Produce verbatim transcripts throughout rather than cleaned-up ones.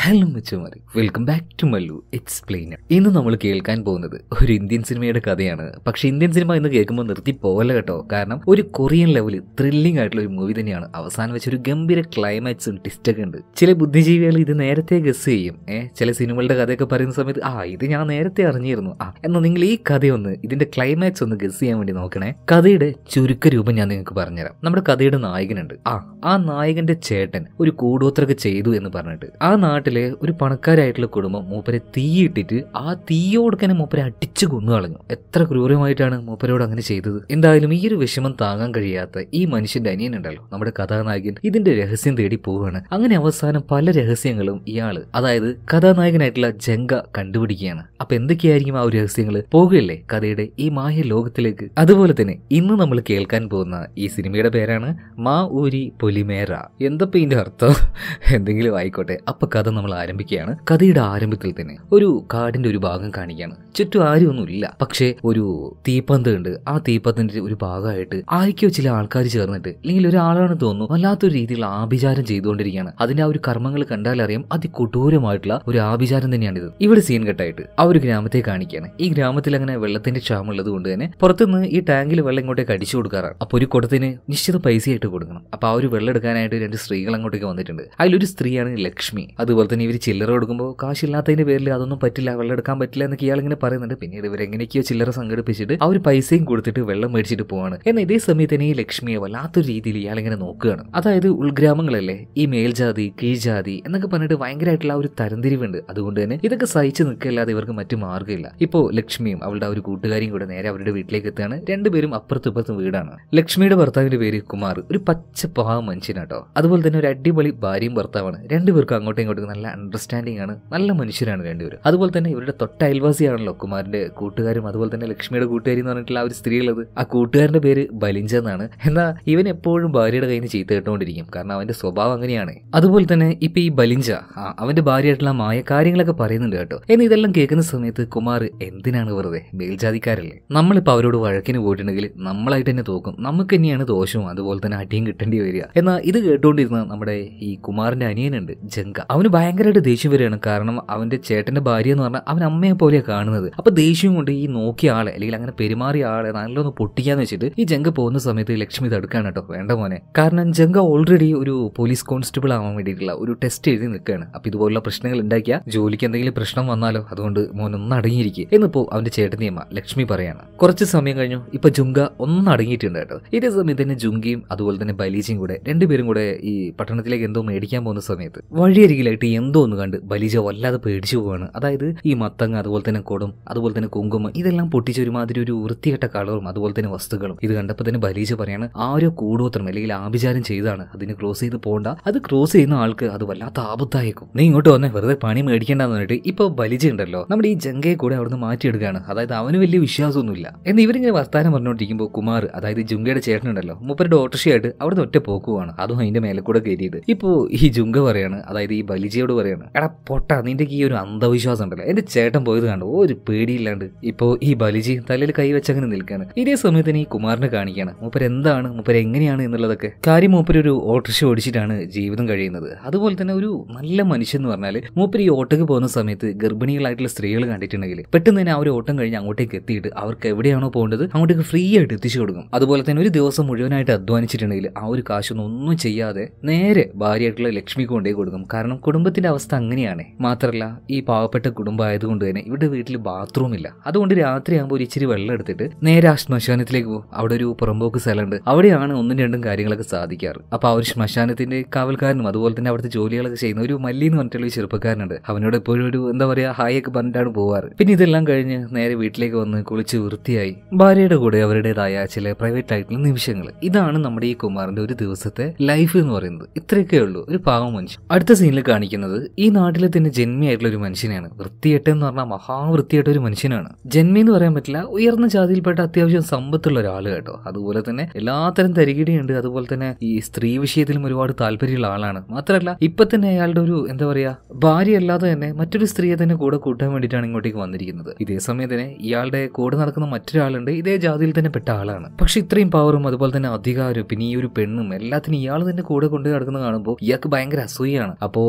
Hello മച്ചമാരെ, welcome back to Mallu explainer. ഇന്ന് നമ്മൾ കേൾക്കാൻ പോകുന്നത് ഒരു ഇന്ത്യൻ സിനിമയുടെ കഥയാണ്. പക്ഷെ ഇന്ത്യൻ സിനിമ എന്ന് കേൾക്കുമ്പോൾ നിർത്തി പോകല കേട്ടോ. കാരണം ഒരു കൊറിയൻ ലെവല് ത്രില്ലിംഗ് ആയിട്ടുള്ള ഒരു മൂവി തന്നെയാണ്. അവസാനം വെച്ചൊരു ഗംഭീര ക്ലൈമാക്സും ട്വിസ്റ്റൊക്കെ ഉണ്ട്. ചില ബുദ്ധിജീവികൾ ഇത് നേരത്തെ ഗസ് ചെയ്യും. ഏഹ് ചില സിനിമകളുടെ കഥയൊക്കെ പറയുന്ന സമയത്ത് ആ ഇത് ഞാൻ നേരത്തെ അറിഞ്ഞിരുന്നു. ആ എന്നാൽ നിങ്ങൾ ഈ കഥയൊന്ന് ഇതിന്റെ ക്ലൈമാക്സ് ഒന്ന് ഗസ് ചെയ്യാൻ വേണ്ടി നോക്കണേ. കഥയുടെ ചുരുക്ക രൂപം ഞാൻ നിങ്ങൾക്ക് പറഞ്ഞുതരാം. നമ്മുടെ കഥയുടെ നായകനുണ്ട്. ആ ആ നായകന്റെ ചേട്ടൻ ഒരു കൂടോത്രൊക്കെ ചെയ്തു എന്ന് പറഞ്ഞിട്ട് ആ നാട്ടിലെ ഒരു പണക്കാരായിട്ടുള്ള കുടുംബം മൂപ്പരെ തീയിട്ടിട്ട് ആ തീയോട് തന്നെ മൂപ്പരെ അടിച്ചു കൊന്നു കളഞ്ഞു. എത്ര ക്രൂരമായിട്ടാണ് മൂപ്പരോട് അങ്ങനെ ചെയ്തത്. എന്തായാലും ഈ ഒരു വിഷമം താങ്ങാൻ കഴിയാത്ത ഈ മനുഷ്യന്റെ അനിയനുണ്ടല്ലോ, നമ്മുടെ കഥാനായകൻ, ഇതിന്റെ രഹസ്യം തേടി പോവുകയാണ്. അങ്ങനെ അവസാനം പല രഹസ്യങ്ങളും ഇയാള്, അതായത് കഥാനായകനായിട്ടുള്ള ജംഗ കണ്ടുപിടിക്കുകയാണ്. അപ്പൊ എന്തൊക്കെയായിരിക്കും ആ ഒരു രഹസ്യങ്ങള്? പോകുകയല്ലേ കഥയുടെ ഈ മായ ലോകത്തിലേക്ക്. അതുപോലെ തന്നെ ഇന്ന് നമ്മൾ കേൾക്കാൻ പോകുന്ന ഈ സിനിമയുടെ പേരാണ് മാ ഊരി പൊലിമേറ. എന്തപ്പോ ഇതിന്റെ അർത്ഥം? എന്തെങ്കിലും ആയിക്കോട്ടെ. അപ്പൊ കഥ നമ്മൾ ആരംഭിക്കുകയാണ്. കഥയുടെ ആരംഭത്തിൽ തന്നെ ഒരു കാടിന്റെ ഒരു ഭാഗം കാണിക്കുകയാണ്. ചുറ്റും ആരും ഒന്നും ഇല്ല. പക്ഷേ ഒരു തീപ്പന്ത് ഉണ്ട്. ആ തീപ്പന്തിന്റെ ഒരു ഭാഗമായിട്ട് ആയിരിക്കോ ചില ആൾക്കാർ ചേർന്നിട്ട്, അല്ലെങ്കിൽ ഒരാളാണ് തോന്നുന്നു, വല്ലാത്തൊരു രീതിയിലുള്ള ആഭിചാരം ചെയ്തുകൊണ്ടിരിക്കുകയാണ്. അതിന്റെ ആ ഒരു കർമ്മങ്ങൾ കണ്ടാലറിയാം അതികൊടൂരമായിട്ടുള്ള ഒരു ആഭിചാരം തന്നെയാണിത്. ഇവിടെ സീൻ കെട്ടായിട്ട് ആ ഒരു ഗ്രാമത്തെ കാണിക്കുകയാണ്. ഈ ഗ്രാമത്തിൽ അങ്ങനെ വെള്ളത്തിന്റെ ക്ഷാമം ഉള്ളത് കൊണ്ട് തന്നെ പുറത്തുനിന്ന് ഈ ടാങ്കിൽ വെള്ളം ഇങ്ങോട്ടേക്ക് അടിച്ചു കൊടുക്കാറാണ്. അപ്പൊ ഒരു കുടത്തിന് നിശ്ചിത പൈസയായിട്ട് കൊടുക്കണം. അപ്പൊ ആ ഒരു വെള്ളം എടുക്കാനായിട്ട് രണ്ട് സ്ത്രീകൾ അങ്ങോട്ടേക്ക് വന്നിട്ടുണ്ട്. അതിലൊരു സ്ത്രീയാണ് ലക്ഷ്മി. അതുപോലെ തന്നെ ഇവർ ചില്ലറ കൊടുക്കുമ്പോൾ കാശില്ലാത്തതിന്റെ പേരിൽ അതൊന്നും പറ്റില്ല, വെള്ളം എടുക്കാൻ പറ്റില്ല എന്നൊക്കെ ഇയാൾ ഇങ്ങനെ പറയുന്നുണ്ട്. പിന്നീട് ഇവരെങ്ങനെയൊക്കെയോ ചില്ലറ സംഘടിപ്പിച്ചിട്ട് ആ ഒരു പൈസയും കൊടുത്തിട്ട് വെള്ളം മേടിച്ചിട്ട് പോവാണ്. എന്നാൽ ഇതേ സമയത്ത് തന്നെ ഈ ലക്ഷ്മിയെ വല്ലാത്തൊരു രീതിയിൽ ഇയാളിങ്ങനെ നോക്കുകയാണ്. അതായത് ഉൾഗ്രാമങ്ങളല്ലേ, ഈ മേൽജാതി കീഴ്ജാതി എന്നൊക്കെ പറഞ്ഞിട്ട് ഭയങ്കരമായിട്ടുള്ള ആ ഒരു തരംതിരിവുണ്ട്. അതുകൊണ്ട് തന്നെ ഇതൊക്കെ സഹിച്ചു നിൽക്കല്ലാതെ ഇവർക്ക് മറ്റു മാർഗ്ഗമില്ല. ഇപ്പോൾ ലക്ഷ്മിയും അവളുടെ ആ ഒരു കൂട്ടുകാരിയും കൂടെ നേരെ അവരുടെ വീട്ടിലേക്ക് എത്തുകയാണ്. രണ്ടുപേരും അപ്പുറത്തും ഇപ്പുറത്തും വീടാണ്. ലക്ഷ്മിയുടെ ഭർത്താവിന്റെ പേര് കുമാർ, ഒരു പച്ച പാവ മനുഷ്യനാട്ടോ. അതുപോലെ തന്നെ ഒരു അടിപൊളി ഭാര്യയും ഭർത്താവാണ്. രണ്ടുപേർക്കും അങ്ങോട്ടും ഇങ്ങോട്ടും നല്ല അണ്ടർസ്റ്റാൻഡിംഗ് ആണ്, നല്ല മനുഷ്യരാണ് രണ്ടുപേരും. അതുപോലെ തന്നെ ഇവരുടെ തൊട്ട അയൽവാസിയാണല്ലോ കുമാറിന്റെ കൂട്ടുകാരും അതുപോലെ തന്നെ ലക്ഷ്മിയുടെ കൂട്ടുകാരി എന്ന് പറഞ്ഞിട്ടുള്ള ആ ഒരു സ്ത്രീ ഉള്ളത്. ആ കൂട്ടുകാരന്റെ പേര് ബലിഞ്ച എന്നാണ്. എന്നാൽ ഇവൻ എപ്പോഴും ഭാര്യയുടെ കയ്യിൽ നിന്ന് ചീത്ത കേട്ടുകൊണ്ടിരിക്കും. കാരണം അവന്റെ സ്വഭാവം അങ്ങനെയാണ്. അതുപോലെ തന്നെ ഇപ്പൊ ഈ ബലിഞ്ച അവന്റെ ഭാര്യയായിട്ടുള്ള മായ കാര്യങ്ങളൊക്കെ പറയുന്നുണ്ട് കേട്ടോ. എന്നാൽ ഇതെല്ലാം കേൾക്കുന്ന സമയത്ത് കുമാർ എന്തിനാണ് വെറുതെ, മേൽജാതിക്കാരല്ലേ, നമ്മളിപ്പോ അവരോട് വഴക്കിന് പോയിട്ടുണ്ടെങ്കിൽ നമ്മളായിട്ട് തന്നെ തോക്കും, നമുക്ക് തന്നെയാണ് ദോഷവും അതുപോലെ തന്നെ അടിയും കിട്ടേണ്ടി വരിക. എന്നാൽ ഇത് കേട്ടുകൊണ്ടിരുന്ന നമ്മുടെ ഈ കുമാറിന്റെ അനിയനുണ്ട് ജംഗ. അവന് ഭയങ്കരമായിട്ട് ദേഷ്യം വരികയാണ്. കാരണം അവന്റെ ചേട്ടന്റെ ഭാര്യ എന്ന് പറഞ്ഞാൽ അവൻ അമ്മയെ പോലെയാണ് കാണുന്നത്. അപ്പൊ ദേഷ്യം കൊണ്ട് ഈ നോക്കിയ ആളെ അല്ലെങ്കിൽ അങ്ങനെ പെരുമാറിയ ആളെ നല്ലൊന്ന് പൊട്ടിക്കാന്ന് വെച്ചിട്ട് ഈ ജംഗ പോകുന്ന സമയത്ത് ലക്ഷ്മി തടുക്കാണ് കേട്ടോ. വേണ്ട മോനെ, കാരണം ജംഗ ഓൾറെഡി ഒരു പോലീസ് കോൺസ്റ്റബിൾ ആവാൻ വേണ്ടിയിട്ടുള്ള ഒരു ടെസ്റ്റ് എഴുതി നിൽക്കുകയാണ്. അപ്പൊ ഇതുപോലുള്ള പ്രശ്നങ്ങൾ ഉണ്ടാക്കിയാൽ ജോലിക്ക് എന്തെങ്കിലും പ്രശ്നം വന്നാലോ, അതുകൊണ്ട് മോൻ ഒന്ന് അടങ്ങിയിരിക്കും എന്നിപ്പോ അവന്റെ ചേട്ടന്റെ അമ്മ ലക്ഷ്മി പറയാണ്. കുറച്ച് സമയം കഴിഞ്ഞു. ഇപ്പൊ ജുങ്ക ഒന്ന് അടങ്ങിയിട്ടുണ്ട് കേട്ടോ. ഇതേ സമയത്ത് തന്നെ ജുങ്കയും അതുപോലെ തന്നെ ബലീജയും കൂടെ രണ്ടുപേരും കൂടെ ഈ പട്ടണത്തിലേക്ക് എന്തോ മേടിക്കാൻ പോകുന്ന സമയത്ത് വഴിയരികിലായിട്ട് എന്തോ ഒന്ന് കണ്ട് ബലീജ വല്ലാതെ പേടിച്ചു പോവാണ്. അതായത് ഈ മത്തങ്ങ അതുപോലെ തന്നെ കൊടും അതുപോലെ തന്നെ കുങ്കുമം ഇതെല്ലാം പൊട്ടിച്ച ഒരുമാതിരി ഒരു വൃത്തികെട്ട കളറും അതുപോലെ തന്നെ വസ്തുക്കളും. ഇത് കണ്ടപ്പോൾ തന്നെ ബലീജ പറയാണ് ആരോ കൂടോത്രം അല്ലെങ്കിൽ ആഭിചാരം ചെയ്താണ്, അതിന് ക്രോസ് ചെയ്ത് പോകണ്ട, അത് ക്രോസ് ചെയ്യുന്ന ആൾക്ക് അത് വല്ലാത്ത ആപത്തായേക്കും, നീ ഇങ്ങോട്ട് വന്നേ, വെറുതെ പണി മേടിക്കേണ്ടെന്ന് പറഞ്ഞിട്ട് ഇപ്പൊ ബലിജ ഉണ്ടല്ലോ നമ്മുടെ ഈ ജംഗയെ കൂടെ അവിടുന്ന് മാറ്റിയെടുക്കുകയാണ്. അതായത് അവന് വലിയ വിശ്വാസമൊന്നുമില്ല. എന്ന് ഇവരിങ്ങനെ വർത്താനം പറഞ്ഞുകൊണ്ടിരിക്കുമ്പോൾ കുമാർ, അതായത് ജുങ്കയുടെ ചേട്ടനുണ്ടല്ലോ, മൂപ്പരുടെ ഓട്ടോറിക്ഷയായിട്ട് അവിടുന്ന് ഒറ്റ പോക്കുവാണ്. അതും അതിന്റെ മേലെ കൂടെ കയറിയിട്ട് ഇപ്പോ ഈ ജുങ്ക പറയാണ്, അതായത് ഈ ബലിജയോട് പറയാണ്, എടാ പൊട്ട, നിന്റെ ഈ ഒരു അന്ധവിശ്വാസം ഉണ്ടല്ലോ, എന്റെ ചേട്ടൻ പോയത് കണ്ടോ ഒരു പേടിയില്ലാണ്ട്. ഇപ്പോ ഈ ബലിജി തലയിൽ കൈ വെച്ചങ്ങനെ നിൽക്കാണ്. ഇതേ സമയത്തിന് ഈ കുമാറിനെ കാണിക്കാണ്. മൂപ്പര് എന്താണ് മൂപ്പര് എങ്ങനെയാണ് എന്നുള്ളതൊക്കെ കാര്യം. മൂപ്പര് ഒരു ഓട്ടോറിക്ഷ ഓടിച്ചിട്ടാണ് ജീവിതം കഴിയുന്നത്. അതുപോലെ തന്നെ ഒരു നല്ല മനുഷ്യൻ എന്ന് പറഞ്ഞാൽ മൂപ്പര് ഈ ഓട്ടോക്ക് പോകുന്ന സമയത്ത് ഗർഭിണികളായിട്ടുള്ള സ്ത്രീകൾ കണ്ടിട്ടുണ്ടെങ്കിൽ പെട്ടെന്ന് തന്നെ ആ ഒരു ഓട്ടം കഴിഞ്ഞ് അങ്ങോട്ടേക്ക് എത്തിയിട്ട് അവർക്ക് എവിടെയാണോ പോകേണ്ടത് അങ്ങോട്ടേക്ക് ഫ്രീ ആയിട്ട് എത്തിച്ചു കൊടുക്കും. അതുപോലെ തന്നെ ഒരു ദിവസം മുഴുവനായിട്ട് അധ്വാനിച്ചിട്ടുണ്ടെങ്കിൽ ആ ഒരു കാശൊന്നും ഒന്നും ചെയ്യാതെ നേരെ ഭാര്യയായിട്ടുള്ള ലക്ഷ്മിക്ക് കൊണ്ടേ കൊടുക്കും. കാരണം കുടുംബത്തിന്റെ അവസ്ഥ അങ്ങനെയാണ്. മാത്രമല്ല ഈ പാവപ്പെട്ട കുടുംബം ആയതുകൊണ്ട് തന്നെ ഇവരുടെ വീട്ടിൽ ബാത്റൂം ഇല്ല. അതുകൊണ്ട് രാത്രിയാകുമ്പോൾ ഒരു ഇച്ചിരി വെള്ളം എടുത്തിട്ട് നേരെ ആ ശ്മശാനത്തിലേക്ക് പോകും. അവിടെ ഒരു പുറമ്പോക്ക് സ്ഥലമുണ്ട്. അവിടെയാണ് ഒന്നും രണ്ടും കാര്യങ്ങളൊക്കെ സാധിക്കാറ്. അപ്പൊ ആ ഒരു ശ്മശാനത്തിന്റെ കാവൽക്കാരനും അതുപോലെ തന്നെ അവിടുത്തെ ജോലികളൊക്കെ ചെയ്യുന്ന ഒരു മല്ലി എന്ന് പറഞ്ഞിട്ടുള്ള ഒരു ചെറുപ്പക്കാരനുണ്ട്. അവനോട് എപ്പോഴും ഒരു എന്താ പറയാ ഹായ് ഒക്കെ പറഞ്ഞിട്ടാണ് പോവാറ്. പിന്നെ ഇതെല്ലാം കഴിഞ്ഞ് നേരെ വീട്ടിലേക്ക് വന്ന് കുളിച്ച് വൃത്തിയായി ഭാര്യയുടെ കൂടെ അവരുടേതായ ചില പ്രൈവറ്റ് ആയിട്ടുള്ള നിമിഷങ്ങൾ. ഇതാണ് നമ്മുടെ ഈ കുമാറിന്റെ ഒരു ദിവസത്തെ ലൈഫ് എന്ന് പറയുന്നത്. ഇത്രയൊക്കെ ഉള്ളൂ. ഒരു പാവം മനുഷ്യൻ. അടുത്ത സീനിൽ കാണിക്കുന്നത് ഈ നാട്ടിലെ തന്നെ ജന്മിയായിട്ടുള്ള ഒരു മനുഷ്യനാണ്. വൃത്തികെട്ട് എന്ന് പറഞ്ഞാൽ മഹാവൃത്തിയായിട്ട ഒരു മനുഷ്യനാണ്. ജന്മി എന്ന് പറയാൻ പറ്റില്ല, ഉയർന്ന ജാതിയിൽപ്പെട്ട അത്യാവശ്യം സമ്പത്തുള്ള ഒരാൾ കേട്ടോ. അതുപോലെ തന്നെ എല്ലാത്തരം തരികിടിയുണ്ട്. അതുപോലെ തന്നെ ഈ സ്ത്രീ വിഷയത്തിലും ഒരുപാട് താല്പര്യമുള്ള ആളാണ്. മാത്രമല്ല ഇപ്പൊ തന്നെ അയാളുടെ ഒരു എന്താ പറയാ ഭാര്യ അല്ലാതെ തന്നെ മറ്റൊരു സ്ത്രീയെ തന്നെ കൂടെ കൂട്ടാൻ വേണ്ടിയിട്ടാണ് ഇങ്ങോട്ടേക്ക് വന്നിരിക്കുന്നത്. ഇതേ സമയം തന്നെ ഇയാളുടെ കൂടെ നടക്കുന്ന മറ്റൊരാളുണ്ട്, ഇതേ ജാതിയിൽ തന്നെ പെട്ട ആളാണ്. പക്ഷെ ഇത്രയും പവറും അതുപോലെ തന്നെ അധികാരവും പിന്നെ ഈ ഒരു പെണ്ണും എല്ലാത്തിനും ഇയാൾ തന്നെ കൂടെ കൊണ്ടു നടക്കുന്നത് കാണുമ്പോൾ ഇയാൾക്ക് ഭയങ്കര അസൂയാണ്. അപ്പോ ഈ അസൂയ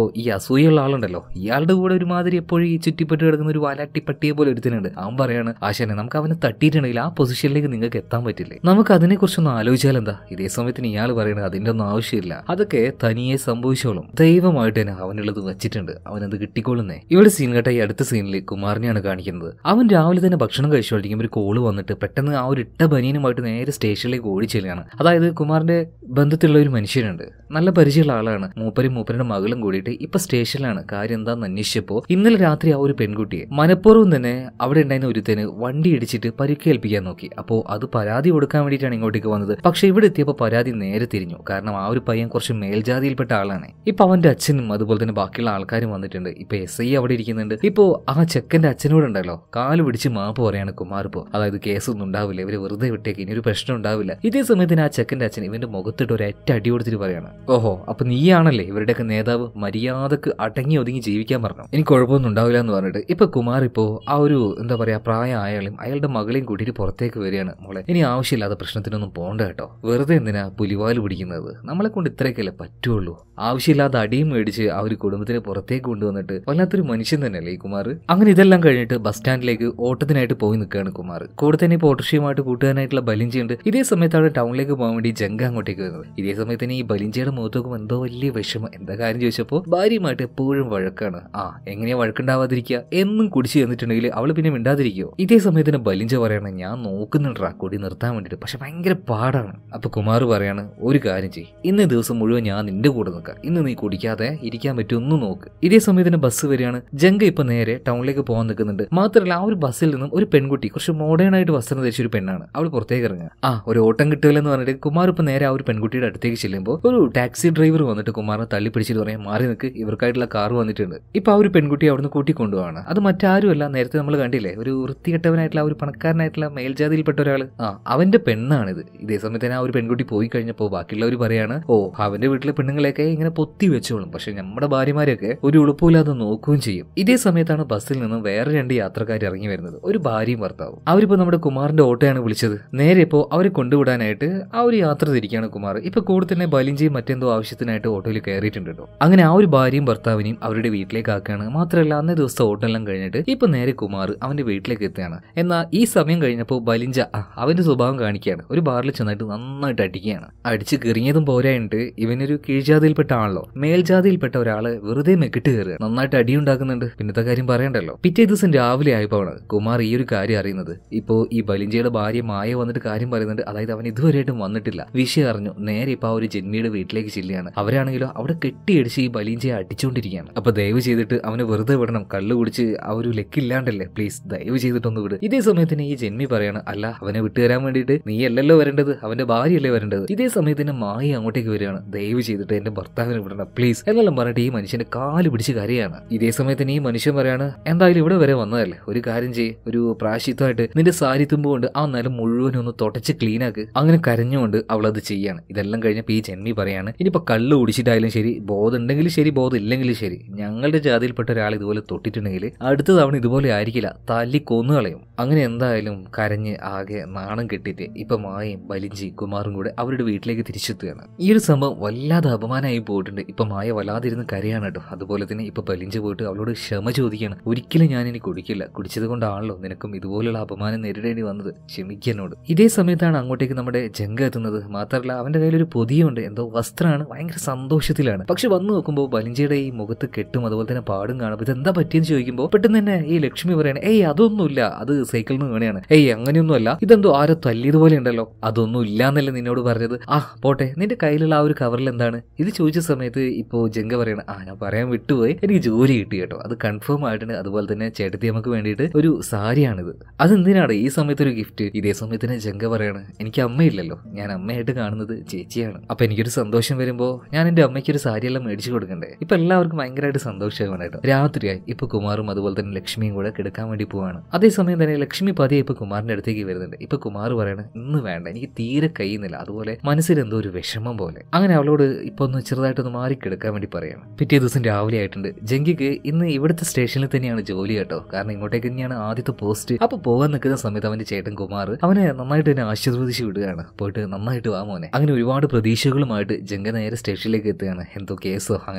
അസൂയുള്ള ആളുണ്ടല്ലോ, ഇയാളുടെ കൂടെ ഒരുമാതിരി എപ്പോഴും ഈ ചുറ്റിപ്പെട്ട് കിടക്കുന്ന ഒരു വാലാട്ടി പട്ടിയെ പോലെ ഒരുത്തനുണ്ട്. അവൻ പറയാണ്, ആശാനെ നമുക്ക് അവനെ തട്ടിയിട്ടുണ്ടെങ്കിൽ ആ പൊസിഷനിലേക്ക് നിങ്ങൾക്ക് എത്താൻ പറ്റില്ലേ, നമുക്ക് അതിനെ കുറിച്ചൊന്നും ആലോചിച്ചാൽ എന്താ. ഇതേ സമയത്തിന് ഇയാൾ പറയണത് അതിന്റെ ഒന്നും ആവശ്യമില്ല, അതൊക്കെ തനിയെ സംഭവിച്ചോളും, ദൈവമായിട്ട് തന്നെ അവനുള്ളത് വെച്ചിട്ടുണ്ട്, അവനത് കിട്ടിക്കോളുന്നേ. ഇവിടെ സീൻ കേട്ട ഈ അടുത്ത സീനിൽ കുമാറിനെയാണ് കാണിക്കുന്നത്. അവൻ രാവിലെ തന്നെ ഭക്ഷണം കഴിച്ചുകൊണ്ടിരിക്കുമ്പോൾ ഒരു കോള് വന്നിട്ട് പെട്ടെന്ന് ആ ഒരു ഇട്ട ബനിയനുമായിട്ട് നേരെ സ്റ്റേഷനിലേക്ക് ഓടിച്ചെല്ലുകയാണ്. അതായത് കുമാറിന്റെ ബന്ധത്തിലുള്ള ഒരു മനുഷ്യനുണ്ട്, നല്ല പരിചയമുള്ള ആളാണ്. മൂപ്പരും മൂപ്പരുടെ മകളും കൂടിയിട്ട് ഇപ്പൊ സ്റ്റേഷനിലാണ്. കാര്യം എന്താണെന്ന് അന്വേഷിച്ചപ്പോ ഇന്നലെ രാത്രി ആ ഒരു പെൺകുട്ടിയെ മനഃപൂർവ്വം തന്നെ അവിടെ ഉണ്ടായിരുന്ന ഒരുത്തന് വണ്ടി ഇടിച്ചിട്ട് പരിക്കേൽപ്പിക്കാൻ നോക്കി. അപ്പോ അത് പരാതി കൊടുക്കാൻ വേണ്ടിയിട്ടാണ് ഇങ്ങോട്ടേക്ക് വന്നത്. പക്ഷെ ഇവിടെ എത്തിയപ്പോൾ പരാതി നേരെ തിരിഞ്ഞു. കാരണം ആ ഒരു പയ്യൻ കുറച്ച് മേൽജാതിയിൽപ്പെട്ട ആളാണ്. ഇപ്പൊ അവന്റെ അച്ഛനും അതുപോലെ തന്നെ ബാക്കിയുള്ള ആൾക്കാരും വന്നിട്ടുണ്ട്. ഇപ്പൊ എസ് ഐ അവിടെ ഇരിക്കുന്നുണ്ട്. ഇപ്പോ ആ ചെക്കന്റെ അച്ഛനോടുണ്ടല്ലോ കാല് പിടിച്ച് മാപ്പ് പറയാണ് കുമാർ. ഇപ്പോ അതായത് കേസൊന്നും ഉണ്ടാവില്ല, ഇവര് വെറുതെ വിട്ടേക്ക്, ഇനി ഒരു പ്രശ്നം ഉണ്ടാവില്ല. ഇതേ സമയത്തിന് ആ ചെക്കന്റെ അച്ഛൻ ഇവന്റെ മുഖത്തിട്ട് ഒരു ഒറ്റ അടി കൊടുത്തിട്ട് പറയാണ്, ഓഹോ അപ്പൊ നീയാണല്ലേ ഇവരുടെയൊക്കെ നേതാവ്, മര്യാദക്ക് അടങ്ങി ഒതുങ്ങി ജീവിക്കാൻ പറഞ്ഞു, എനിക്ക് കുഴപ്പമൊന്നും ഉണ്ടാവില്ല എന്ന് പറഞ്ഞിട്ട് ഇപ്പൊ കുമാർ ഇപ്പോ ആ ഒരു എന്താ പറയാ പ്രായ അയാളെയും അയാളുടെ മകളെയും കൂട്ടിയിട്ട് പുറത്തേക്ക് വരികയാണ്. മോളെ ഇനി ആവശ്യമില്ലാത്ത പ്രശ്നത്തിനൊന്നും പോണ്ട കേട്ടോ, വെറുതെ എന്തിനാ പുലിവാല് പിടിക്കുന്നത്, നമ്മളെ കൊണ്ട് ഇത്രയൊക്കെയല്ലേ പറ്റുള്ളൂ. ആവശ്യമില്ലാത്ത അടിയും മേടിച്ച് ആ ഒരു കുടുംബത്തിന് പുറത്തേക്ക് കൊണ്ടുവന്നിട്ട് വല്ലാത്തൊരു മനുഷ്യൻ തന്നെയല്ലേ ഈ കുമാർ. അങ്ങനെ ഇതെല്ലാം കഴിഞ്ഞിട്ട് ബസ് സ്റ്റാൻഡിലേക്ക് ഓട്ടത്തിനായിട്ട് പോയി നിൽക്കുകയാണ് കുമാർ. കൂടെ തന്നെ ഇപ്പോൾ ഓട്ടോറിക്ഷയുമായിട്ട് കൂട്ടുകാനായിട്ടുള്ള ബലിഞ്ചയുണ്ട്. ഇതേ സമയത്താണ് ടൗണിലേക്ക് പോകാൻ വേണ്ടി ജങ്ക അങ്ങോട്ടേക്ക് വരുന്നത്. ഇതേ സമയത്ത് തന്നെ ഈ ബലിഞ്ചയുടെ മുഖത്ത് നോക്കുമ്പോൾ എന്തോ വലിയ വിഷമം. എന്താ കാര്യം ചോദിച്ചപ്പോൾ ഭാര്യയുമായിട്ട് എപ്പോഴും വഴക്കാണ്. ആ എങ്ങനെയാ വഴക്കുണ്ടാവാതിരിക്കുക, എന്നും കുടിച്ച് ചെന്നിട്ടുണ്ടെങ്കിൽ അവള് പിന്നെ മിണ്ടാതിരിക്കുവോ. ഇതേ സമയത്തിന് ബലിഞ്ച പറയാണ്, ഞാൻ നോക്കുന്നുണ്ടാ കൊടി നിർത്താൻ വേണ്ടിയിട്ട്, പക്ഷെ ഭയങ്കര പാടാണ്. അപ്പൊ കുമാർ പറയാണ്, ഒരു കാര്യം ചെയ്യ്, ഇന്നേ ദിവസം മുഴുവൻ ഞാൻ നിന്റെ കൂടെ നിൽക്കാം, ഇന്ന് നീ കുടിക്കാതെ ഇരിക്കാൻ പറ്റുമെന്ന് നോക്ക്. ഇതേ സമയത്തിന് ബസ് വരികയാണ്. ജങ്ക ഇപ്പൊ നേരെ ടൗണിലേക്ക് പോകാൻ നിൽക്കുന്നുണ്ട്. മാത്രമല്ല ആ ഒരു ബസ്സിൽ നിന്നും ഒരു പെൺകുട്ടി, കുറച്ച് മോഡേൺ ആയിട്ട് വസ്ത്രം ധരിച്ച ഒരു പെണ്ണാണ്, അവൾ പുറത്തേക്ക് ഇറങ്ങുക. ആ ഒരു ഓട്ടം കിട്ടുമല്ലെന്ന് പറഞ്ഞിട്ട് കുമാർ ഇപ്പൊ നേരെ ആ ഒരു പെൺകുട്ടിയുടെ അടുത്തേക്ക് ചെല്ലുമ്പോൾ ഒരു ടാക്സി ഡ്രൈവർ വന്നിട്ട് കുമാറിനെ തള്ളി പിടിച്ചിട്ട് പറയാൻ, മാറി നിൽക്ക്, ഇവർക്കായിട്ടുള്ള കാർ വന്നിട്ടുണ്ട്. ഇപ്പൊ ആ ഒരു പെൺകുട്ടി അവിടുന്ന് കൂട്ടിക്കൊണ്ടുപോവാണ്. അത് മറ്റാരുമല്ല, നേരത്തെ നമ്മൾ കണ്ടില്ലേ ഒരു വൃത്തികെട്ടവനായിട്ടുള്ള ഒരു പണക്കാരനായിട്ടുള്ള മേൽജാതിയിൽപ്പെട്ട ഒരാൾ, ആ അവന്റെ പെണ്ണാണിത്. ഇതേ സമയത്ത് തന്നെ ആ ഒരു പെൺകുട്ടി പോയി കഴിഞ്ഞപ്പോൾ ബാക്കിയുള്ളവർ പറയാണ്, ഓ അവന്റെ വീട്ടിലെ പെണ്ണുങ്ങളെയൊക്കെ ഇങ്ങനെ പൊത്തി വെച്ചോളും, പക്ഷെ നമ്മുടെ ഭാര്യമാരെയൊക്കെ ഒരു ഉളുപ്പില്ലാതെ നോക്കുകയും ചെയ്യും. ഇതേ സമയത്താണ് ബസ്സിൽ നിന്നും വേറെ രണ്ട് യാത്രക്കാർ ഇറങ്ങി വരുന്നത്, ഒരു ഭാര്യയും ഭർത്താവും. അവരിപ്പോ നമ്മുടെ കുമാറിന്റെ ഓട്ടോയാണ് വിളിച്ചത്. നേരെ ഇപ്പോ അവരെ കൊണ്ടുവിടാനായിട്ട് ആ ഒരു യാത്ര തിരിക്കുകയാണ് കുമാർ. ഇപ്പൊ കൂടെ തന്നെ ബലിഞ്ചയും മറ്റെന്തോ ആവശ്യത്തിനായിട്ട് ഓട്ടോയിൽ കയറിയിട്ടുണ്ട് കേട്ടോ. അങ്ങനെ ആ ഒരു ഭാര്യയും ഭർത്താവിനെയും അവരുടെ വീട്ടിലേക്ക് ആക്കുകയാണ്. മാത്രമല്ല അന്നേ ദിവസത്തെ ഓട്ടോ എല്ലാം കഴിഞ്ഞിട്ട് ഇപ്പൊ നേരെ കുമാർ അവന്റെ വീട്ടിലേക്ക് എത്തുകയാണ്. എന്നാൽ ഈ സമയം കഴിഞ്ഞപ്പോൾ ബലിഞ്ച അവന്റെ സ്വഭാവം കാണിക്കുകയാണ്. ഒരു ബാറിൽ ചെന്നിട്ട് നന്നായിട്ട് അടിക്കുകയാണ്. അടിച്ച് കെറിഞ്ഞതും പോരായിട്ട് ഇവനൊരു കീഴ്ജാതിയിൽപ്പെട്ട ആണല്ലോ, മേൽജാതിയിൽപ്പെട്ട ഒരാള് വെറുതെ മെക്കിട്ട് കയറുക, നന്നായിട്ട് അടിയുണ്ടാക്കുന്നുണ്ട്. പിന്നത്തെ കാര്യം പറയണ്ടല്ലോ. പിറ്റേ ദിവസം രാവിലെ ആയപ്പോഴാണ് കുമാർ ഈ ഒരു കാര്യം അറിയുന്നത്. ഇപ്പോ ഈ ബലിഞ്ചയുടെ ഭാര്യ മായ വന്നിട്ട് കാര്യം പറയുന്നുണ്ട്. അതായത് അവൻ ഇതുവരെയായിട്ടും വന്നിട്ടില്ല. വിഷയം അറിഞ്ഞു. നേരെ ഇപ്പൊ ആ ഒരു ജന്മിയുടെ വീട്ടിലേക്ക് ചെല്ലുകയാണ്. അവരാണെങ്കിലോ അവിടെ കെട്ടിയടിച്ച് ഈ ബലിഞ്ചയെ അടിച്ചുകൊണ്ടിരിക്കുകയാണ്. അപ്പൊ ദയവ് ചെയ്തിട്ട് അവനെ വെറുതെ വിടണം, കള്ളു കുടിച്ച് ആ ഒരു ലെക്കില്ലാണ്ടല്ലേ, പ്ലീസ് ദയവ് ചെയ്തിട്ടൊന്ന് വിട്. ഇതേ സമയത്തിന് ഈ ജന്മി പറയാണ്, അല്ല അവനെ വിട്ടുതരാൻ വേണ്ടിയിട്ട് നീ അല്ലല്ലോ വരേണ്ടത്, അവന്റെ ഭാര്യയല്ലേ വരേണ്ടത്. ഇതേ സമയത്തിന് മായ അങ്ങോട്ടേക്ക് വരികയാണ്. ദയവ് ചെയ്തിട്ട് എന്റെ ഭർത്താവിനെ വിടണം പ്ലീസ് എന്നെല്ലാം പറഞ്ഞിട്ട് ഈ മനുഷ്യന്റെ കാല് പിടിച്ച് കരയാണ്. ഇതേ സമയത്തിന് ഈ മനുഷ്യൻ പറയാണ്, എന്തായാലും ഇവിടെ വരെ വന്നതല്ലേ, ഒരു കാര്യം ചെയ്യ്, ഒരു പ്രായശ്ചിത്തമായിട്ട് നിന്റെ സാരി തുമ്പുകൊണ്ട് ആ നിലം മുഴുവനും ഒന്ന് തുടച്ച് ക്ലീൻ ആക്ക്. അങ്ങനെ കരഞ്ഞുകൊണ്ട് അവൾ അത് ചെയ്യാണ്. ഇതെല്ലാം കഴിഞ്ഞപ്പോൾ ഈ ജന്മി പറയാണ്, ഇനിയിപ്പോ കള്ള് കുടിച്ചിട്ടായാലും ശരി, ബോധം ഉണ്ടെങ്കിലും ശരി, ബോധം ഇല്ലെങ്കിലും ശരി, ഞങ്ങളുടെ ജാതിയിൽപ്പെട്ട ഒരാൾ ഇതുപോലെ തൊട്ടിട്ടുണ്ടെങ്കിൽ അടുത്ത തവണ ഇതുപോലെ ആയിരിക്കില്ല, തല്ലി കൊന്നു കളയും. അങ്ങനെ എന്തായാലും കരഞ്ഞ് ആകെ നാണം കെട്ടിട്ട് ഇപ്പൊ മായയും ബലിഞ്ചി കുമാറും കൂടെ അവരുടെ വീട്ടിലേക്ക് തിരിച്ചെത്തുകയാണ്. ഈ ഒരു സംഭവം വല്ലാതെ അപമാനമായി പോയിട്ടുണ്ട്. ഇപ്പൊ മായ വല്ലാതിരുന്ന് കരയാണ് കേട്ടോ. അതുപോലെ തന്നെ ഇപ്പൊ ബലിഞ്ച് പോയിട്ട് അവളോട് ക്ഷമ ചോദിക്കുകയാണ്. ഒരിക്കലും ഞാൻ ഇനി കുടിക്കില്ല, കുടിച്ചത് കൊണ്ടാണല്ലോ നിനക്കും ഇതുപോലുള്ള അപമാനം നേരിടേണ്ടി വന്നത്, ക്ഷമിക്കാനോട്. ഇതേ സമയത്താണ് അങ്ങോട്ടേക്ക് നമ്മുടെ ജങ്ക എത്തുന്നത്. മാത്രമല്ല അവന്റെ കയ്യിലൊരു പൊതിയുണ്ട്, എന്തോ വസ്ത്രമാണ്, ഭയങ്കര സന്തോഷത്തിലാണ്. പക്ഷെ വന്നു നോക്കുമ്പോൾ ബലിഞ്ചയുടെ ഈ മുഖത്ത് കെട്ടും അതുപോലെ തന്നെ പാടും കാണുമ്പോൾ ഇതെന്താ പറ്റിയെന്ന് ചോദിക്കുമ്പോൾ പെട്ടെന്ന് തന്നെ ഈ ലക്ഷ്മി പറയാണ്, ഏയ് അതൊന്നുമില്ല, അത് സൈക്കിളിൽ നിന്ന് വീണയാണ്. ഏയ് അങ്ങനെയൊന്നുമല്ല, ഇതെന്തോ ആരോ തല്ലിയതുപോലെ ഉണ്ടല്ലോ. അതൊന്നും ഇല്ലാന്നല്ലേ നിന്നോട് പറഞ്ഞത്. ആ പോട്ടെ, നിന്റെ കയ്യിലുള്ള ആ ഒരു കവറിൽ എന്താണ് ഇത് ചോദിച്ച സമയത്ത് ഇപ്പോ ജങ്ക പറയണം, ആ ഞാൻ പറയാൻ വിട്ടുപോയി, എനിക്ക് ജോലി കിട്ടി കേട്ടോ, അത് കൺഫേം ആയിട്ടുണ്ട്. അതുപോലെ തന്നെ ചേട്ടത്തി നമുക്ക് വേണ്ടിയിട്ട് ഒരു സാരിയാണിത്, അതെന്തിനാണ് ഈ സമയത്ത് ഒരു ഗിഫ്റ്റ്. ഇതേ സമയത്തിന് ജങ്ക പറയാണ്, എനിക്ക് അമ്മയില്ലല്ലോ, ഞാൻ അമ്മയായിട്ട് കാണുന്നത് ചേച്ചിയാണ്. അപ്പൊ എനിക്കൊരു സന്തോഷം വരുമ്പോ ഞാൻ എന്റെ അമ്മയ്ക്ക് ഒരു സാരിയെല്ലാം മേടിച്ചു കൊടുക്കണ്ടേ. ഇപ്പൊ എല്ലാവർക്കും ഭയങ്കരമായിട്ട് സന്തോഷമാണ് കേട്ടോ. രാത്രിയായി. ഇപ്പൊ കുമാറും അതുപോലെ തന്നെ ലക്ഷ്മിയും കൂടെ കിടക്കാൻ വേണ്ടി പോവാണ്. അതേസമയം തന്നെ ലക്ഷ്മി പതിയെ ഇപ്പൊ കുമാറിന്റെ അടുത്തേക്ക് വരുന്നുണ്ട്. ഇപ്പൊ കുമാർ പറയണ, ഇന്ന് വേണ്ട, എനിക്ക് തീരെ കഴിയുന്നില്ല, അതുപോലെ മനസ്സിൽ എന്തോ ഒരു വിഷമം പോലെ. അങ്ങനെ അവളോട് ഇപ്പൊ ഒന്ന് ചെറുതായിട്ടൊന്ന് മാറി കിടക്കാൻ വേണ്ടി പറയാണ്. പിറ്റേ ദിവസം രാവിലെ ആയിട്ടുണ്ട്. ജങ്കിക്ക് ഇന്ന് ഇവിടുത്തെ സ്റ്റേഷനിൽ തന്നെയാണ് ജോലി കേട്ടോ. കാരണം ഇങ്ങോട്ടേക്ക് തന്നെയാണ് ആദ്യത്തെ പോസ്റ്റ്. അപ്പൊ പോകാൻ നിൽക്കുന്ന സമയത്ത് അവന്റെ ചേട്ടൻ കുമാർ അവനെ നന്നായിട്ട് തന്നെ ആശീർവദിച്ച് വിടുകയാണ്. പോയിട്ട് നന്നായിട്ട് വാ മോനെ. അങ്ങനെ ഒരുപാട് പ്രതീക്ഷകളുമായിട്ട് ജങ്ക നേരെ സ്റ്റേഷനിലേക്ക് എത്തുകയാണ്. എന്തോ കേസോ അങ്ങനെയുള്ള എന്ത് കാര്യം